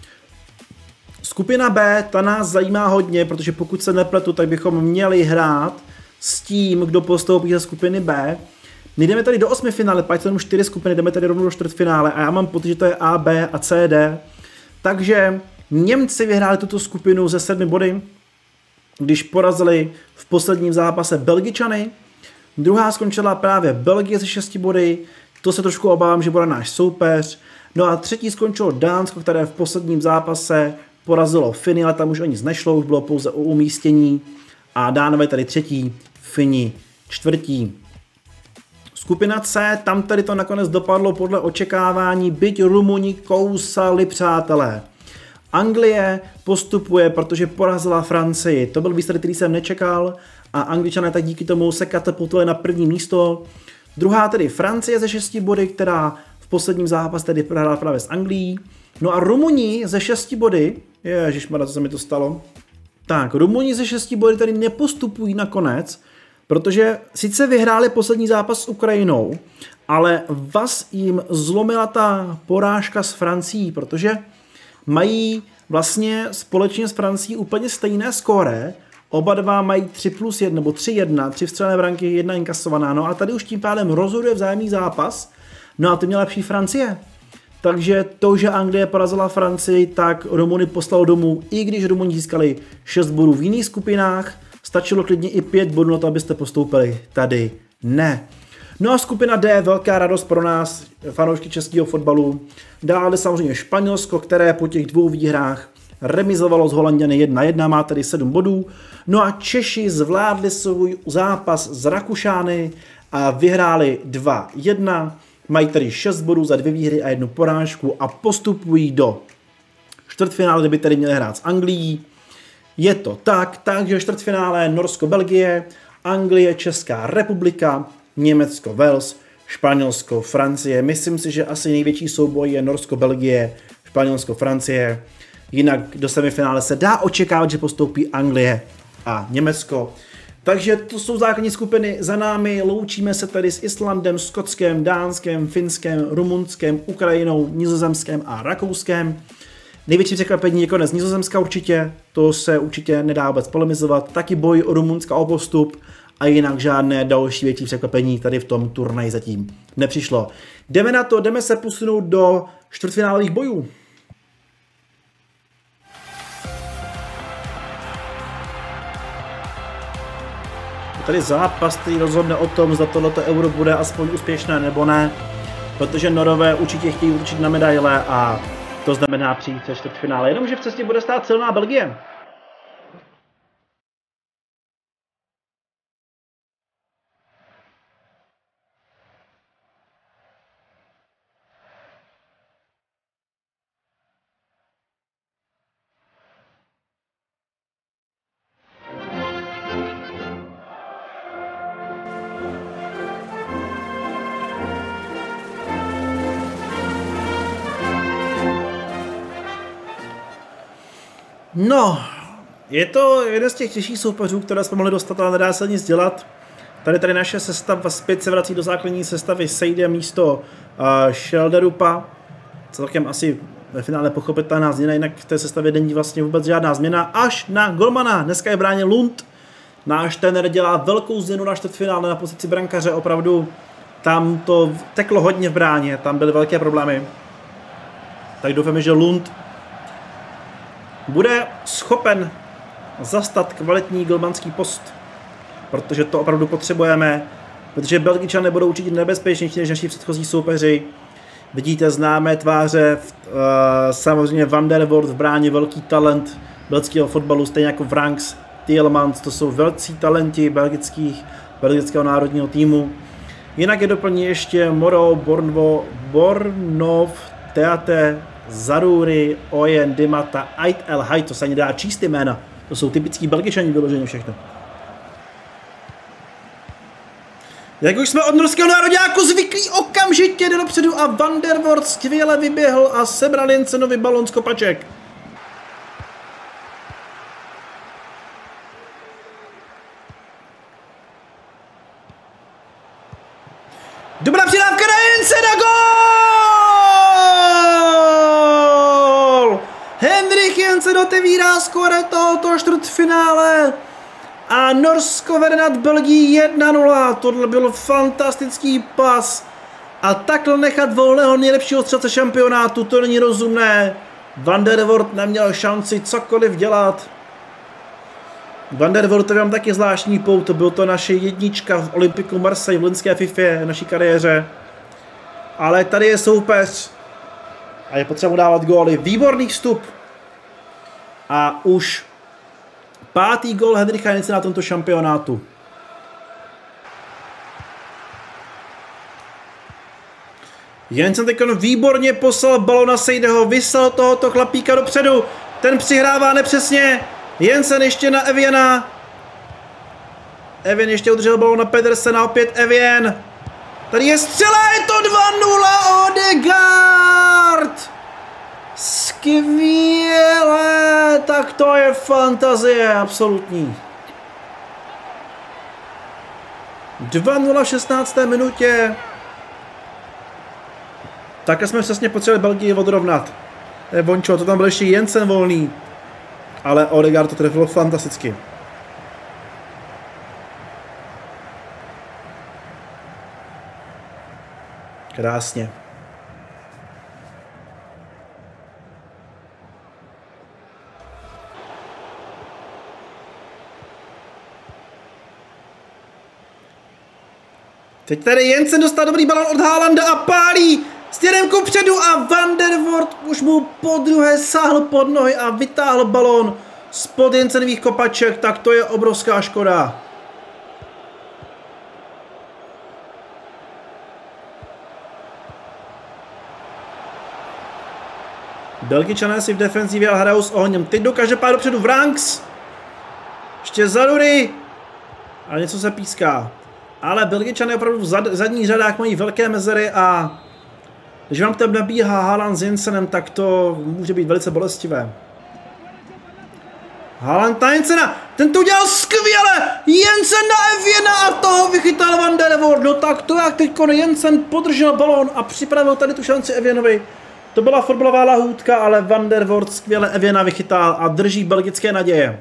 Skupina B, ta nás zajímá hodně, protože pokud se nepletu, tak bychom měli hrát s tím, kdo postoupí ze skupiny B. Nejdeme tady do osmifinále, pak jsou jenom čtyři skupiny, jdeme tady rovnou do čtvrtfinále a já mám pocit, že to je A, B a C, D. Takže Němci vyhráli tuto skupinu ze sedmi body, když porazili v posledním zápase Belgičany. Druhá skončila právě Belgie se šesti body, to se trošku obávám, že bude náš soupeř. No a třetí skončilo Dánsko, které v posledním zápase porazilo Finy, ale tam už o nic nešlo, už bylo pouze o umístění. A Dánové tady třetí, Fini čtvrtí. Skupina C, tam tady to nakonec dopadlo podle očekávání, byť Rumuni kousali, přátelé. Anglie postupuje, protože porazila Francii. To byl výsledek, který jsem nečekal a Angličané tak díky tomu se katapultovali na první místo. Druhá tedy Francie ze šesti body, která v posledním zápase tedy prohrála právě s Anglií. No a Rumuni ze šesti body, ježišmarja, co se mi to stalo. Tak, Rumuni ze šesti body tady nepostupují nakonec, protože sice vyhráli poslední zápas s Ukrajinou, ale vás jim zlomila ta porážka s Francií, protože mají vlastně společně s Francií úplně stejné skóre, oba dva mají tři plus jedna, nebo tři jedna, tři vstřelené branky, jedna inkasovaná, no a tady už tím pádem rozhoduje vzájemný zápas, no a ty měla lepší Francie. Takže to, že Anglie porazila Francii, tak Rumuny poslal domů, i když Rumuni získali šest bodů v jiných skupinách, stačilo klidně i pět bodů na to, abyste postoupili. Tady ne. No a skupina D, velká radost pro nás, fanoušky českého fotbalu. Dále samozřejmě Španělsko, které po těch dvou výhrách remizovalo s Holanďany jedna jedna, má tedy sedm bodů. No a Češi zvládli svůj zápas s Rakušány a vyhráli dva jedna. Mají tedy šest bodů za dvě výhry a jednu porážku a postupují do čtvrtfinále, kde by tedy měli hrát s Anglií. Je to tak, takže čtvrtfinále Norsko-Belgie, Anglie, Česká republika, Německo, Wales, Španělsko, Francie. Myslím si, že asi největší souboj je Norsko-Belgie, Španělsko-Francie. Jinak do semifinále se dá očekávat, že postoupí Anglie a Německo. Takže to jsou základní skupiny za námi. Loučíme se tady s Islandem, Skotskem, Dánskem, Finskem, Rumunskem, Ukrajinou, Nizozemskem a Rakouskem. Největší překvapení je konec Nizozemska určitě, to se určitě nedá vůbec polemizovat. Taky boj o Rumunska o postup a jinak žádné další větší překvapení tady v tom turnaji zatím nepřišlo. Jdeme na to, jdeme se posunout do čtvrtfinálových bojů. Je tady zápas, který rozhodne o tom, zda tohleto euro bude aspoň úspěšné nebo ne, protože Norové určitě chtějí určit na medaile a to znamená přijít přes čtvrtfinále, jenomže v cestě bude stát silná Belgie. No, je to jeden z těch těžších soupeřů, které jsme mohli dostat, ale nedá se nic dělat. Tady tady naše sestava zpět se vrací do základní sestavy, sejde místo uh, Šelderupa. Celkem asi ve finále pochopitelná změna, jinak v té sestavě není vlastně vůbec žádná změna. Až na golmana, dneska je v bráně Lund. Náš trenér dělá velkou změnu na čtvrtfinále na pozici brankaře, opravdu tam to teklo hodně v bráně, tam byly velké problémy. Tak doufáme, že Lund bude schopen zastat kvalitní golmanský post, protože to opravdu potřebujeme, protože Belgičané budou určitě nebezpečnější než naši předchozí soupeři. Vidíte známé tváře, uh, samozřejmě Van der Voort v bráně, velký talent, belgického fotbalu, stejně jako Franks, Tielemans, to jsou velcí talenti belgických, belgického národního týmu. Jinak je doplní ještě Moro, Bornvo, Bornov, Teate, Zarury, Ojen, Dimata, Ait El Hay, to se ani dá číst jména. To jsou typický Belgičani vyloženě všechno. Jak už jsme od norského nároďáku zvyklí, okamžitě jde dopředu a Van der Voort skvěle vyběhl a sebral Jensenovi balón z kopaček. Dobrá přidávka na Jensena, gól! Henrik Jensen otevírá skóre tohoto čtvrtfinále a Norsko vede nad Belgií jedna nula. Tohle byl fantastický pas a takhle nechat volného nejlepšího střelce šampionátu, to není rozumné. Van der Voort neměl šanci cokoliv dělat. Van der Voort mám taky zvláštní pout, byl to naše jednička v Olympiku Marseille v loňské FIFA v naší kariéře. Ale tady je soupeř a je potřeba mu dávat góly. Výborný vstup. A už pátý gól Henricha Jensena na tomto šampionátu. Jensen teď výborně poslal balón na Sejdeho, vyslal tohoto chlapíka dopředu. Ten přihrává nepřesně. Jensen ještě na Eviana. Evian ještě udržel balón na Pedersena, opět Evian. Tady je střela, je to dva nula Odegaard. Skvěle, tak to je fantazie, absolutní. dva nula v šestnácté minutě. Takhle jsme přesně potřebovali Belgii odrovnat. To je vončo, to tam byl ještě Jensen volný. Ale Odegaard to trefilo fantasticky. Krásně. Teď tady Jensen dostal dobrý balon od Haalanda a pálí stěrem kupředu a Van der Voort už mu podruhé sáhl pod nohy a vytáhl balon spod Jensenových kopaček, tak to je obrovská škoda. Belgičané si v defenzivě hrajou s ohněm. Teď dokáže pár dopředu Franks. Ještě Zarury. A něco se píská. Ale Belgičané opravdu v zad, zadních řadách mají velké mezery a když vám tam nabíhá Haaland s Jensenem, tak to může být velice bolestivé. Haaland na Jensena, ten to udělal skvěle, Jensen na F jedna a toho vychytal Van der Voort. No tak to jak teď Jensen podržel balón a připravil tady tu šanci Evianovi. To byla fotbalová lahůdka, ale Van der Voort skvěle Eviana vychytal a drží belgické naděje.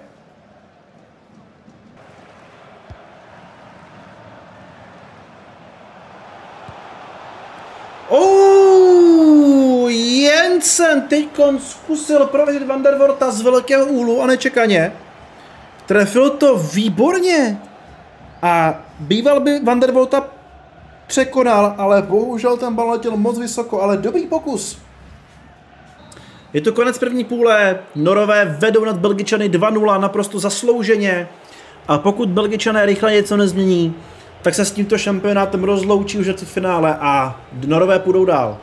Oh, Jensen teď zkusil prověřit Van der Voorta z velkého úhlu a nečekaně. Trefil to výborně. A býval by Van der Voorta překonal, ale bohužel ten balon letěl moc vysoko, ale dobrý pokus. Je to konec první půle, Norové vedou nad Belgičany dva nula naprosto zaslouženě. A pokud Belgičané rychle něco nezmění, tak se s tímto šampionátem rozloučí už v finále a Norové půjdou dál.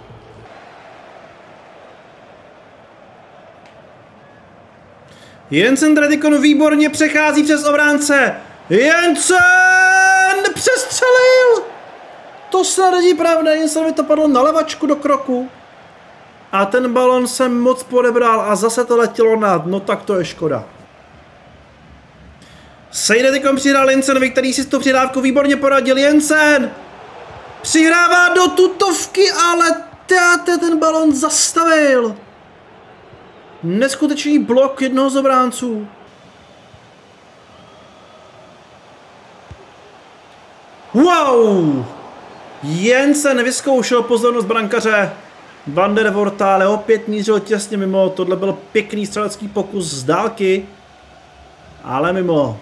Jensen Tradikon výborně přechází přes obránce. Jensen přestřelil! To se není pravda, Jensen mi to padlo na levačku do kroku. A ten balon se moc podebral a zase to letělo na dno, tak to je škoda. Sejde tykom přihrál Jensenovi, který si s tou přidávkou výborně poradil. Jensen přihrává do tutovky, ale táte ten balon zastavil. Neskutečný blok jednoho z obránců. Wow! Jensen vyzkoušel pozornost brankaře Van der Voorta, ale opět mířil těsně mimo. Tohle byl pěkný střelecký pokus z dálky, ale mimo.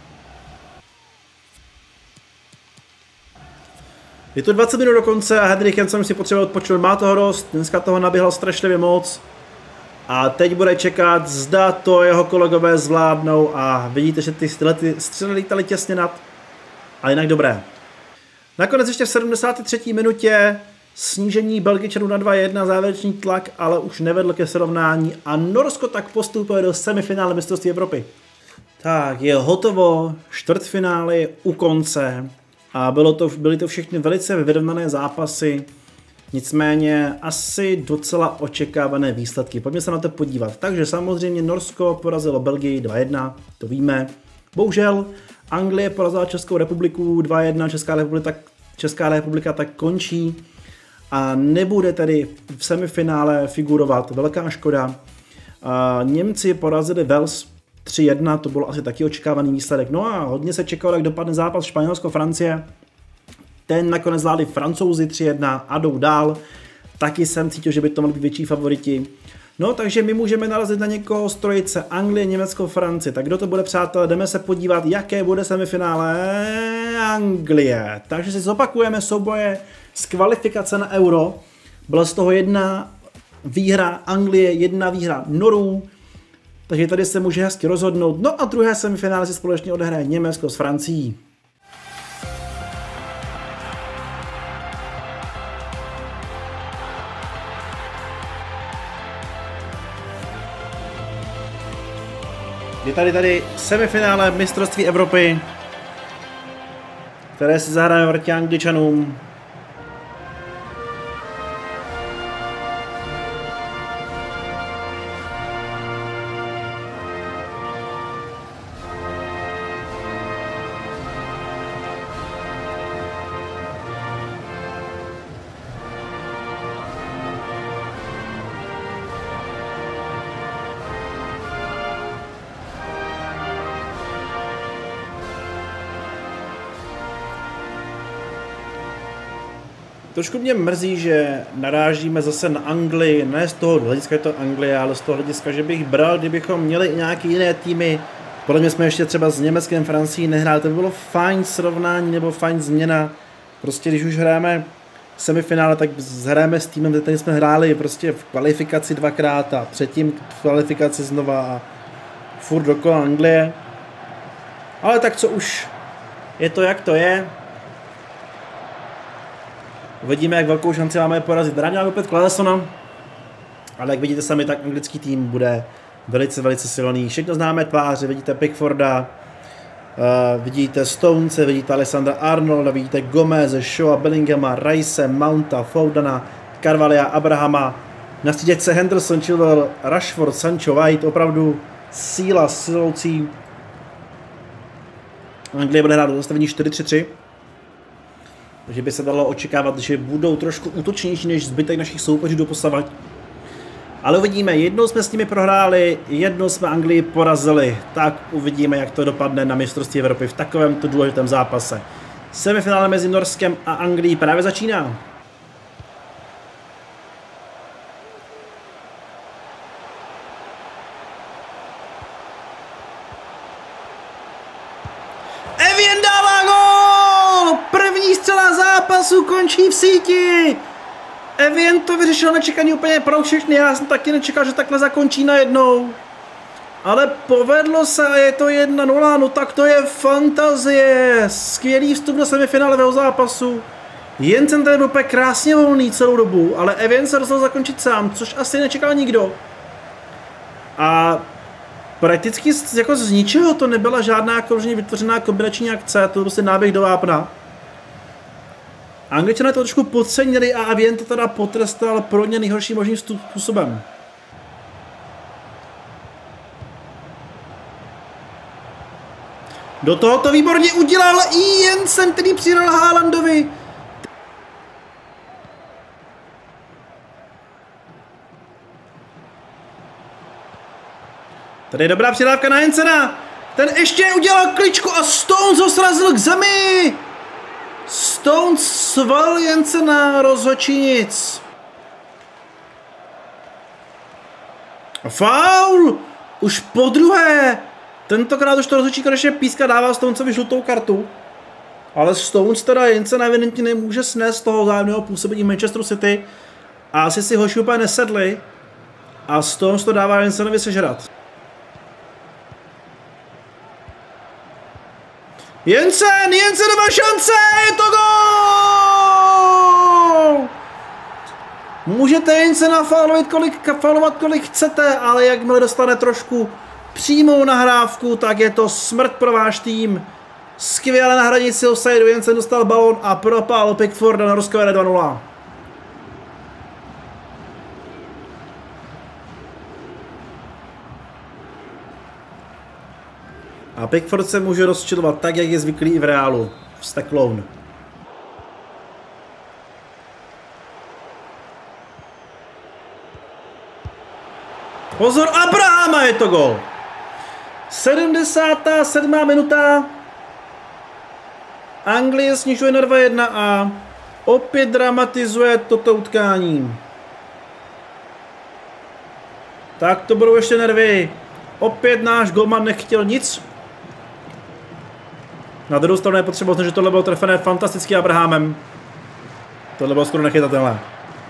Je to dvacet minut do konce a Henrik Jensen si potřebuje odpočinout. Má toho dost, dneska toho naběhal strašlivě moc. A teď bude čekat, zda to jeho kolegové zvládnou a vidíte, že ty střely lítaly těsně nad, a jinak dobré. Nakonec ještě v sedmdesáté třetí minutě snížení Belgičanů na dva jedna, závěrečný tlak, ale už nevedl ke srovnání a Norsko tak postupuje do semifinále mistrovství Evropy. Tak, je hotovo, čtvrtfinále je u konce a bylo to, byly to všechny velice vyrovnané zápasy, nicméně asi docela očekávané výsledky. Pojďme se na to podívat. Takže samozřejmě Norsko porazilo Belgii dva jedna, to víme. Bohužel Anglie porazila Českou republiku dva jedna, Česká republika, Česká republika tak končí a nebude tedy v semifinále figurovat, velká škoda. A Němci porazili Wales tři jedna, to bylo asi taky očekávaný výsledek. No a hodně se čekalo, jak dopadne zápas Španělsko-Francie. Ten nakonec zvládli Francouzi tři jedna a jdou dál. Taky jsem cítil, že by to mohli být větší favoriti. No, takže my můžeme narazit na někoho z trojice Anglie, Německo, Francie. Tak kdo to bude, přátelé? Jdeme se podívat, jaké bude semifinále Anglie. Takže si zopakujeme souboje z kvalifikace na Euro. Byla z toho jedna výhra Anglie, jedna výhra Norů. Takže tady se může hezky rozhodnout. No a druhé semifinále si společně odehraje Německo s Francií. Je tady tady semifinále mistrovství Evropy, které si zahrajeme proti Angličanům. Trošku mě mrzí, že narážíme zase na Anglii, ne z toho hlediska je to Anglie, ale z toho hlediska, že bych bral, kdybychom měli i nějaké jiné týmy. Podle mě jsme ještě třeba s Německem, Francií nehráli, to by bylo fajn srovnání nebo fajn změna. Prostě když už hrajeme semifinále, tak hrajeme s týmem, který jsme hráli prostě v kvalifikaci dvakrát a předtím v kvalifikaci znova a furt dokola Anglie. Ale tak co už, je to jak to je. Uvidíme, jak velkou šanci máme porazit Braňák opět Claessona, ale jak vidíte sami, tak anglický tým bude velice, velice silný. Všechno známé tváře, vidíte Pickforda, uh, vidíte Stonese, vidíte Alexandra Arnolda, vidíte Gomez, Shawa, Bellinghama, Rice, Mounta, Foudena, Carvalha, Abrahama, na střídačce Henderson, Chilwell, Rashford, Sancho, White, opravdu síla siloucí. Anglie bude hrát do zastavení čtyři tři tři. Takže by se dalo očekávat, že budou trošku útočnější než zbytek našich soupeřů doposavad. Ale uvidíme, jednou jsme s nimi prohráli, jednou jsme Anglii porazili. Tak uvidíme, jak to dopadne na mistrovství Evropy v takovémto důležitém zápase. Semifinále mezi Norskem a Anglií právě začíná. Zápasu končí v síti. Evian to vyřešil nečekaně úplně pro všechny. Já jsem taky nečekal, že takhle zakončí najednou. Ale povedlo se a je to jedna nula. No tak to je fantazie. Skvělý vstup do semifinálového zápasu. Jensen tady byl úplně krásně volný celou dobu, ale Evian se rozhodl zakončit sám, což asi nečekal nikdo. A prakticky jako z ničeho to nebyla žádná kružně vytvořená kombinační akce, to byl prostě náběh do vápna. Angličané to trošku podcenili a Evian to teda potrestal pro ně nejhorším možným způsobem. Do toho to výborně udělal i Jensen, který přidal Haalandovi. Tady je dobrá přidávka na Jensena. Ten ještě udělal kličku a Stones ho srazil k zemi. Stones sval Jensena, rozhodčí nic. Faul! Už po druhé. Tentokrát už to rozhodčí konečně píska, dává Stonesovi žlutou kartu. Ale Stones teda Jensena evidentně nemůže snést z toho vzájemného působení Manchesteru City. A asi si hoši úplně nesedli. A z toho to dává Jensenovi sežrat. Jensen, Jensenova šance, je to gól! Můžete Jensena faulovat kolik, faulovat kolik chcete, ale jakmile dostane trošku přímou nahrávku, tak je to smrt pro váš tým. Skvěle na hranici offsideu, Jensen dostal balón a propál Pickforda, Norsko jede dva nula. A Pickford se může rozčilovat tak, jak je zvyklý i v Reálu, v Stacklone. Pozor, Abrahama, je to gol. sedmdesátá sedmá minuta. Anglie snižuje na dva jedna a opět dramatizuje toto utkání. Tak to budou ještě nervy. Opět náš golman nechtěl nic. Na druhou stranu je potřeba, že tohle bylo trefené fantasticky Abrahamem. Tohle bylo skoro nechytatelné.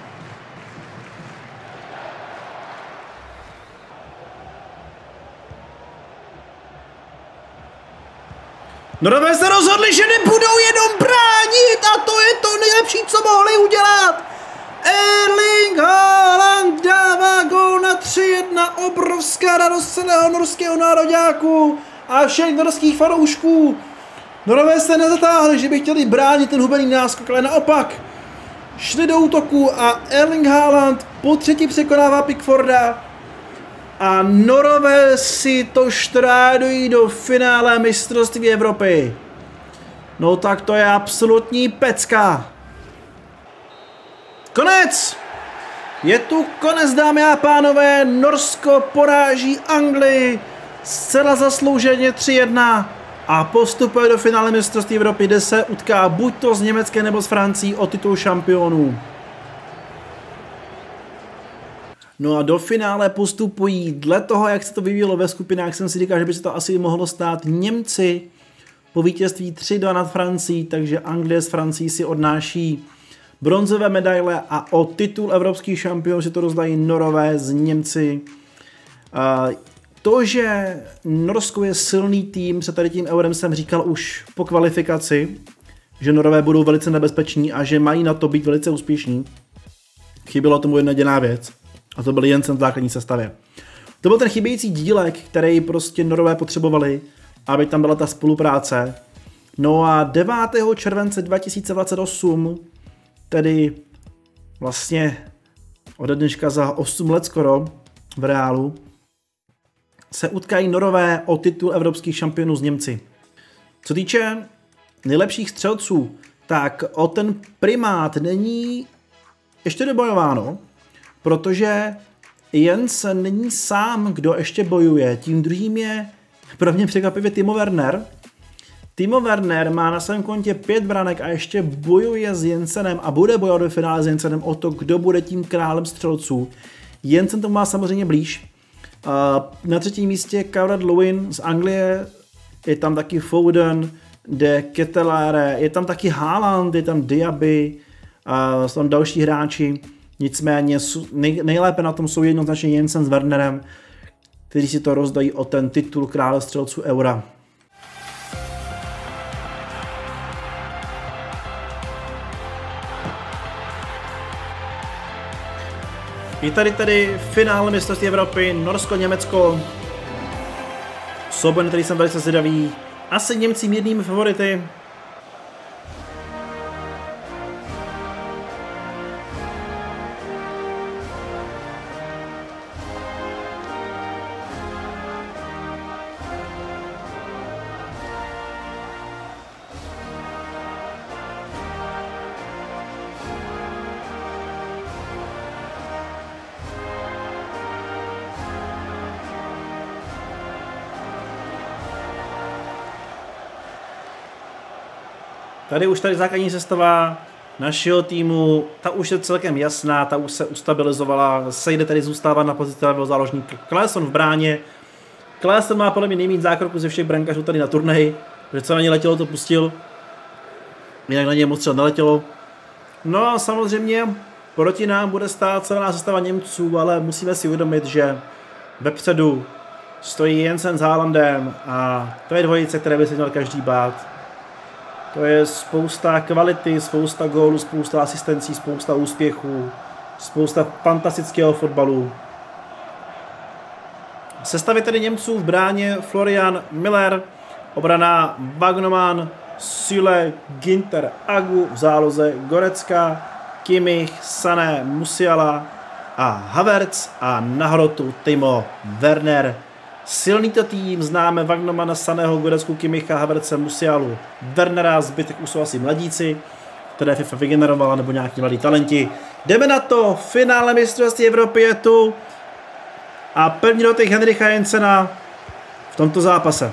Norové se rozhodli, že nebudou jenom bránit a to je to nejlepší, co mohli udělat. Erling Haaland dává gól na tři jedna, obrovská radost celého norského nároďáku a všech norských fanoušků. Norové se nezatáhli, že by chtěli bránit ten hubený náskok, ale naopak šli do útoku a Erling Haaland po třetí překonává Pickforda a Norové si to štrádují do finále mistrovství Evropy. No tak to je absolutní pecka. Konec! Je tu konec, dámy a pánové, Norsko poráží Anglii zcela zaslouženě tři jedna a postupuje do finále mistrovství Evropy, kde se utká buď to s Německem nebo s Francií o titul šampionů. No a do finále postupují, dle toho, jak se to vyvíjelo ve skupinách, jsem si říkal, že by se to asi mohlo stát Němci po vítězství tři dva nad Francií, takže Anglie s Francií si odnáší bronzové medaile a o titul evropských šampionů si to rozdají Norové z Němci. To, že Norsko je silný tým, se tady tím eurem jsem říkal už po kvalifikaci, že Norové budou velice nebezpeční a že mají na to být velice úspěšní. Chyběla tomu jedna jediná věc a to byl Jensen v základní sestavě. To byl ten chybějící dílek, který prostě Norové potřebovali, aby tam byla ta spolupráce. No a devátého července dva tisíce dvacet osm, tedy vlastně ode dneška za osm let skoro v Reálu, se utkají Norové o titul evropských šampionů z Němci. Co týče nejlepších střelců, tak o ten primát není ještě dobojováno, protože Jensen není sám, kdo ještě bojuje. Tím druhým je pro mě překvapivě Timo Werner. Timo Werner má na svém kontě pět branek a ještě bojuje s Jensenem a bude bojovat ve finále s Jensenem o to, kdo bude tím králem střelců. Jensen to má samozřejmě blíž. Na třetím místě Calvert Lewin z Anglie, je tam taky Foden, De Ketelaere, je tam taky Haaland, je tam Diaby, jsou tam další hráči. Nicméně nej, nejlépe na tom jsou jednoznačně Jensen s Wernerem, kteří si to rozdají o ten titul krále střelců Eura. Je tady tedy finále mistrovství Evropy, Norsko-Německo. Souboj, na který jsem velice zvědavý. Asi Němci mírnými favority. Tady už tady základní sestava našeho týmu, ta už je celkem jasná, ta už se ustabilizovala, Sejde tady zůstává na pozici levého záložníka. Klaason v bráně. Klaason má podle mě nejméně zákroku ze všech brankářů tady na turnaji, protože co na ně letělo, to pustil. Jinak na ně moc třeba neletělo. No a samozřejmě Proti nám bude stát celá sestava Němců, ale musíme si uvědomit, že vepředu stojí Jensen s Haalandem a to je dvojice, které by se měl každý bát. To je spousta kvality, spousta gólů, spousta asistencí, spousta úspěchů, spousta fantastického fotbalu. Sestavy tedy Němců v bráně Florian Müller, obrana Wagnermann, Süle, Ginter, Agu, v záloze Goretzka, Kimmich, Sané, Musiala a Havertz a na hrotu Timo Werner. Silný to tým, známe Wagnermana, Saného, Gorecku, Kimmicha, Havertze, Musialu, Wernera, zbytek už jsou asi mladíci, které FIFA vygenerovala, nebo nějaký mladí talenti. Jdeme na to, finále mistrovství Evropy je tu a první dotek Henricha Jensena v tomto zápase.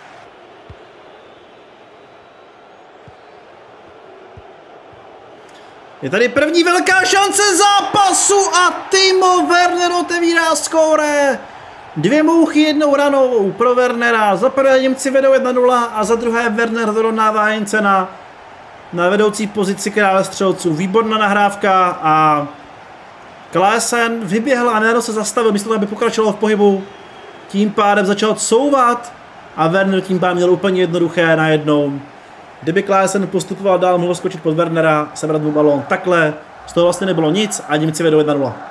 Je tady první velká šance zápasu a Timo Werner otevírá skóre. Dvě mouchy jednou ranou pro Wernera. Za prvé Němci vedou jedna nula a za druhé Werner dorovnává Jensena na vedoucí pozici krále střelců. Výborná nahrávka a Klaassen vyběhl a nejednou se zastavil, místo toho, aby pokračoval v pohybu. Tím pádem začal couvat a Werner tím pádem měl úplně jednoduché najednou. Kdyby Klaassen postupoval dál, mohl skočit pod Wernera, sebrat mu balón takhle. Z toho vlastně nebylo nic a Němci vedou jedna nula.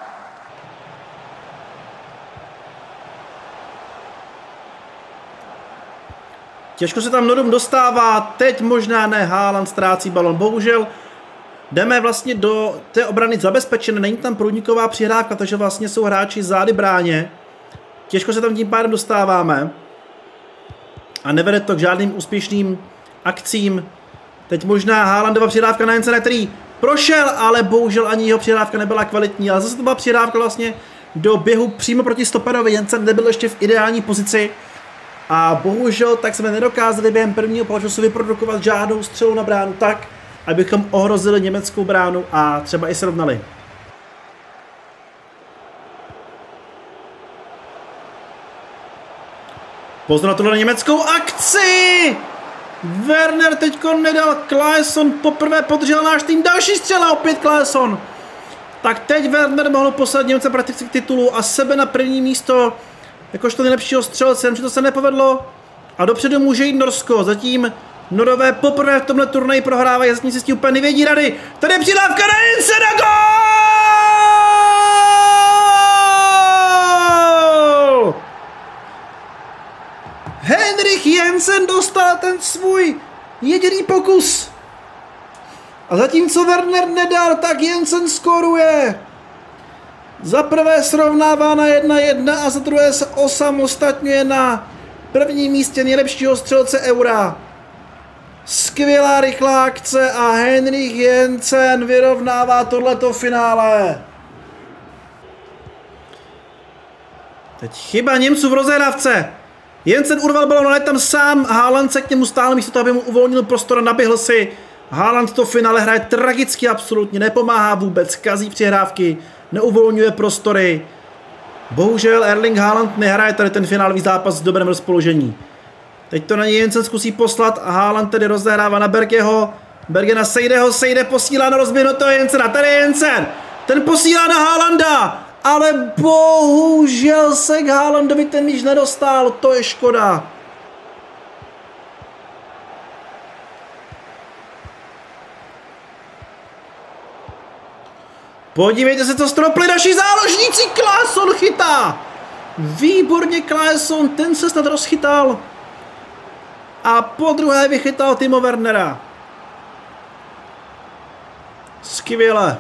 Těžko se tam Norum dostává, teď možná ne, Haaland ztrácí balon, bohužel jdeme vlastně do té obrany zabezpečené, není tam průniková přihrávka, takže vlastně jsou hráči zády bráně, těžko se tam tím pádem dostáváme a nevede to k žádným úspěšným akcím. Teď možná Haalandova přihrávka na Jensena, který prošel, ale bohužel ani jeho přihrávka nebyla kvalitní, ale zase to byla přihrávka vlastně do běhu přímo proti stoperovi, Jensen nebyl ještě v ideální pozici. A bohužel tak jsme nedokázali během prvního poločasu vyprodukovat žádnou střelu na bránu tak, abychom ohrozili německou bránu a třeba i srovnali. Pozor na tuhle německou akci! Werner teďko nedal, Klaassen poprvé podržel náš tým, další střela, opět Klaassen. Tak teď Werner mohl poslat Němce prakticky k titulu a sebe na první místo jakožto nejlepšího střelce, že to se nepovedlo a dopředu může jít Norsko, zatím Norové poprvé v tomhle turnaji prohrávají, jasně si úplně nevědí rady. Tady je přidávka na Jensena, gól! Henrich Jensen dostal ten svůj jediný pokus. A zatímco Werner nedal, tak Jensen skoruje. Za prvé srovnává na jedna jedna a za druhé se osamostatňuje na prvním místě nejlepšího střelce Eura. Skvělá rychlá akce a Henrich Jensen vyrovnává tohleto finále. Teď chyba Němců v rozehrávce. Jensen urval balón, ale tam sám, Haaland se k němu stál místo toho, aby mu uvolnil prostor a naběhl si. Haaland to finále hraje tragicky absolutně, nepomáhá vůbec, kazí přihrávky, neuvolňuje prostory. Bohužel Erling Haaland nehraje tady ten finálový zápas v dobrém rozpoložení. Teď to na něj Jensen zkusí poslat a Haaland tedy rozehrává na Bergeho. Berge na Sejdeho, Sejde posílá na rozběhnutého Jensena, tady je Jensen. Ten posílá na Haalanda, ale bohužel se k Haalandovi ten míč nedostal, to je škoda. Podívejte se, co stropli naši záložníci, Klaassen chytá. Výborně Klaassen, ten se snad rozchytal. A po druhé vychytal Timo Wernera. Skvěle.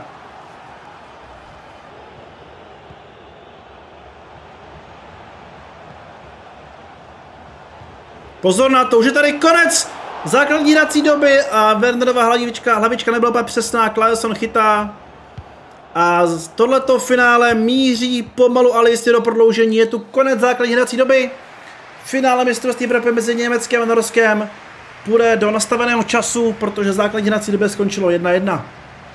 Pozor na to, už je tady konec základní hrací doby a Wernerova hlavička, hlavička nebyla úplně přesná, Klaassen chytá. A tohleto finále míří pomalu, ale jistě do prodloužení. Je tu konec základní hrací doby. Finále mistrovství Evropy mezi Německem a Norskem půjde do nastaveného času, protože základní hrací doby skončilo jedna jedna.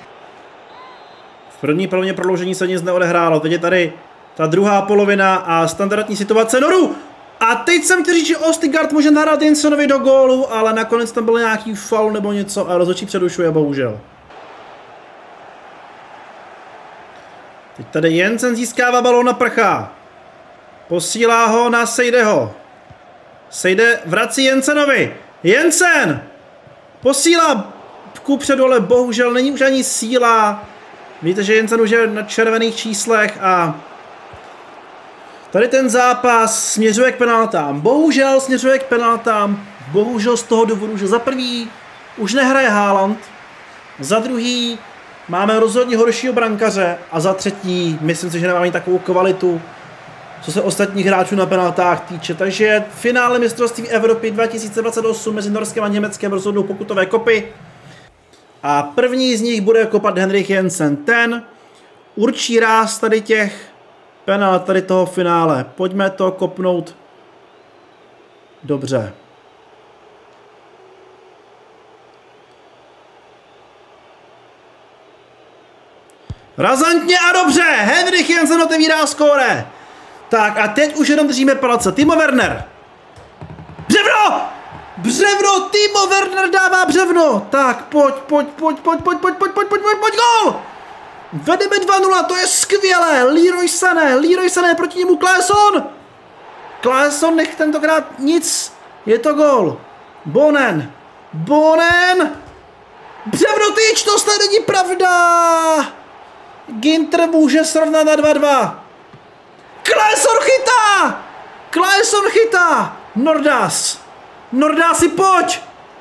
V první polovině prodloužení se nic neodehrálo. Teď je tady ta druhá polovina a standardní situace Noru. A teď jsem chtěl říct, že Ostigard může nahrát Jensenovi do gólu, ale nakonec tam byl nějaký faul nebo něco a rozhodčí předušuje, bohužel. Teď tady Jensen získává balón na prcha. Posílá ho na Sejdeho. Sejde vrací Jensenovi. Jensen! Posílá kupředu, ale bohužel není už ani síla. Víte, že Jensen už je na červených číslech a tady ten zápas směřuje k penaltám. Bohužel směřuje k penaltám. Bohužel z toho důvodu, že za prvý už nehraje Haaland. Za druhý máme rozhodně horšího brankaře. A za třetí myslím si, že nemáme ani takovou kvalitu, co se ostatních hráčů na penaltách týče. Takže finále mistrovství Evropy dva tisíce dvacet osm mezi Norskem a Německem rozhodnou pokutové kopy. A první z nich bude kopat Henrik Jensen. Ten určí ráz tady těch penalt, tady toho finále. Pojďme to kopnout dobře. Razantně a dobře! Henrik Jensen otevírá skóre. Tak a teď už jenom držíme palce. Timo Werner. Břevno! Břevno! Timo Werner dává břevno! Tak, pojď, pojď, pojď, pojď, pojď, pojď, pojď, pojď, pojď, pojď, pojď, gól! Vedeme dva nula, to je skvělé! Leroy Sané, Leroy Sané, proti němu Claesson! Claesson nech tentokrát nic, je to gól. Bonen, Bonen! Břevno tyč, to snad není pravda! Ginter může srovnat na dva dva. Claesson chytá! Claesson chytá! Nordas! Nordási, pojď!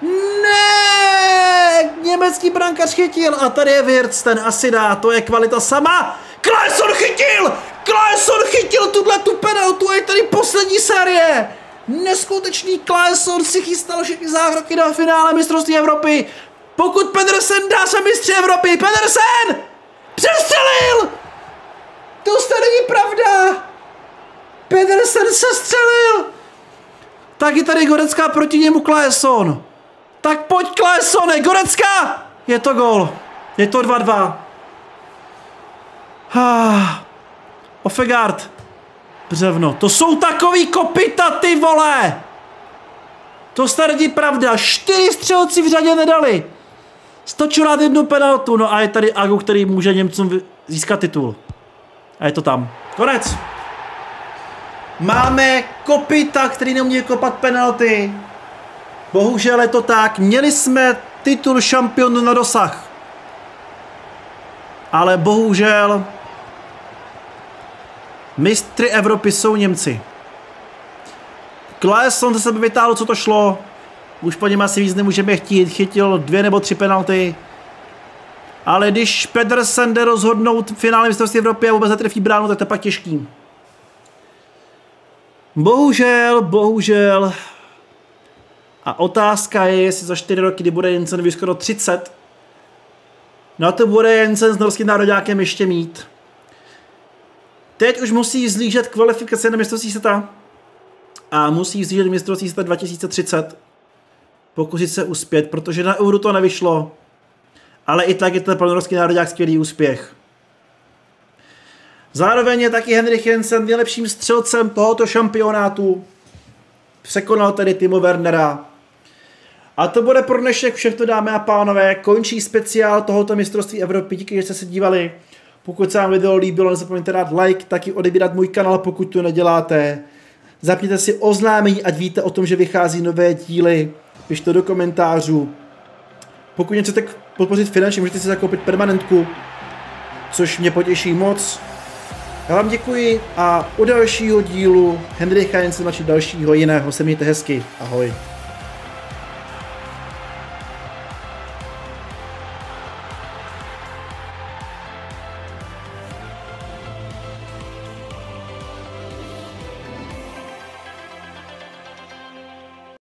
Ne! Německý brankář chytil a tady je Wirtz, ten asi dá, to je kvalita sama. Claesson chytil! Claesson chytil tuhle tu penaltu a je tady poslední série. Neskutečný Claesson si chystal všechny záhroky na finále mistrovství Evropy. Pokud Pedersen dá se mistře Evropy, Pedersen! Přestřelil! To snad není pravda! Pedersen se střelil! Tak je tady Gorecka, proti němu Claesson. Tak pojď Claessone, Gorecka! Je to gól. Je to dva dva. Ah. Offegard. Břevno. To jsou takový kopita, ty vole! To snad není pravda. Čtyři střelci v řadě nedali. Stačí dát jednu penaltu. No a je tady Agu, který může Němcům získat titul. A je to tam. Konec. Máme kopita, který neumí kopat penalty. Bohužel je to tak. Měli jsme titul šampionu na dosah. Ale bohužel mistry Evropy jsou Němci. Claesson ze sebe vytáhl, co to šlo. Už po něm asi víc nemůžeme chtít. Chytil dvě nebo tři penalty. Ale když Pedersen jde rozhodnout finále mistrovství Evropy a vůbec netrefí bránu, tak to je pak těžký. Bohužel, bohužel. A otázka je, jestli za čtyři roky, kdy bude Jensen skoro třicet, na to bude Jensen s norským nároďákem ještě mít. Teď už musí zlížet kvalifikace na mistrovství světa a musí zlížet mistrovství světa dva tisíce třicet. Pokusit se uspět, protože na Euro to nevyšlo. Ale i tak je to pro norský nároďák skvělý úspěch. Zároveň je taky Henrik Jensen nejlepším střelcem tohoto šampionátu. Překonal tedy Timo Wernera. A to bude pro dnešek všechno, dámy a pánové. Končí speciál tohoto mistrovství Evropy. Díky, že jste se dívali. Pokud se vám video líbilo, nezapomeňte dát like, taky odebírat můj kanál, pokud to neděláte. Zapněte si oznámení, ať víte o tom, že vychází nové díly. Pište do komentářů. Pokud mě chcete podpořit finančně, můžete si zakoupit permanentku, což mě potěší moc. Já vám děkuji a u dalšího dílu Henricha Jensena či dalšího jiného se mějte hezky. Ahoj.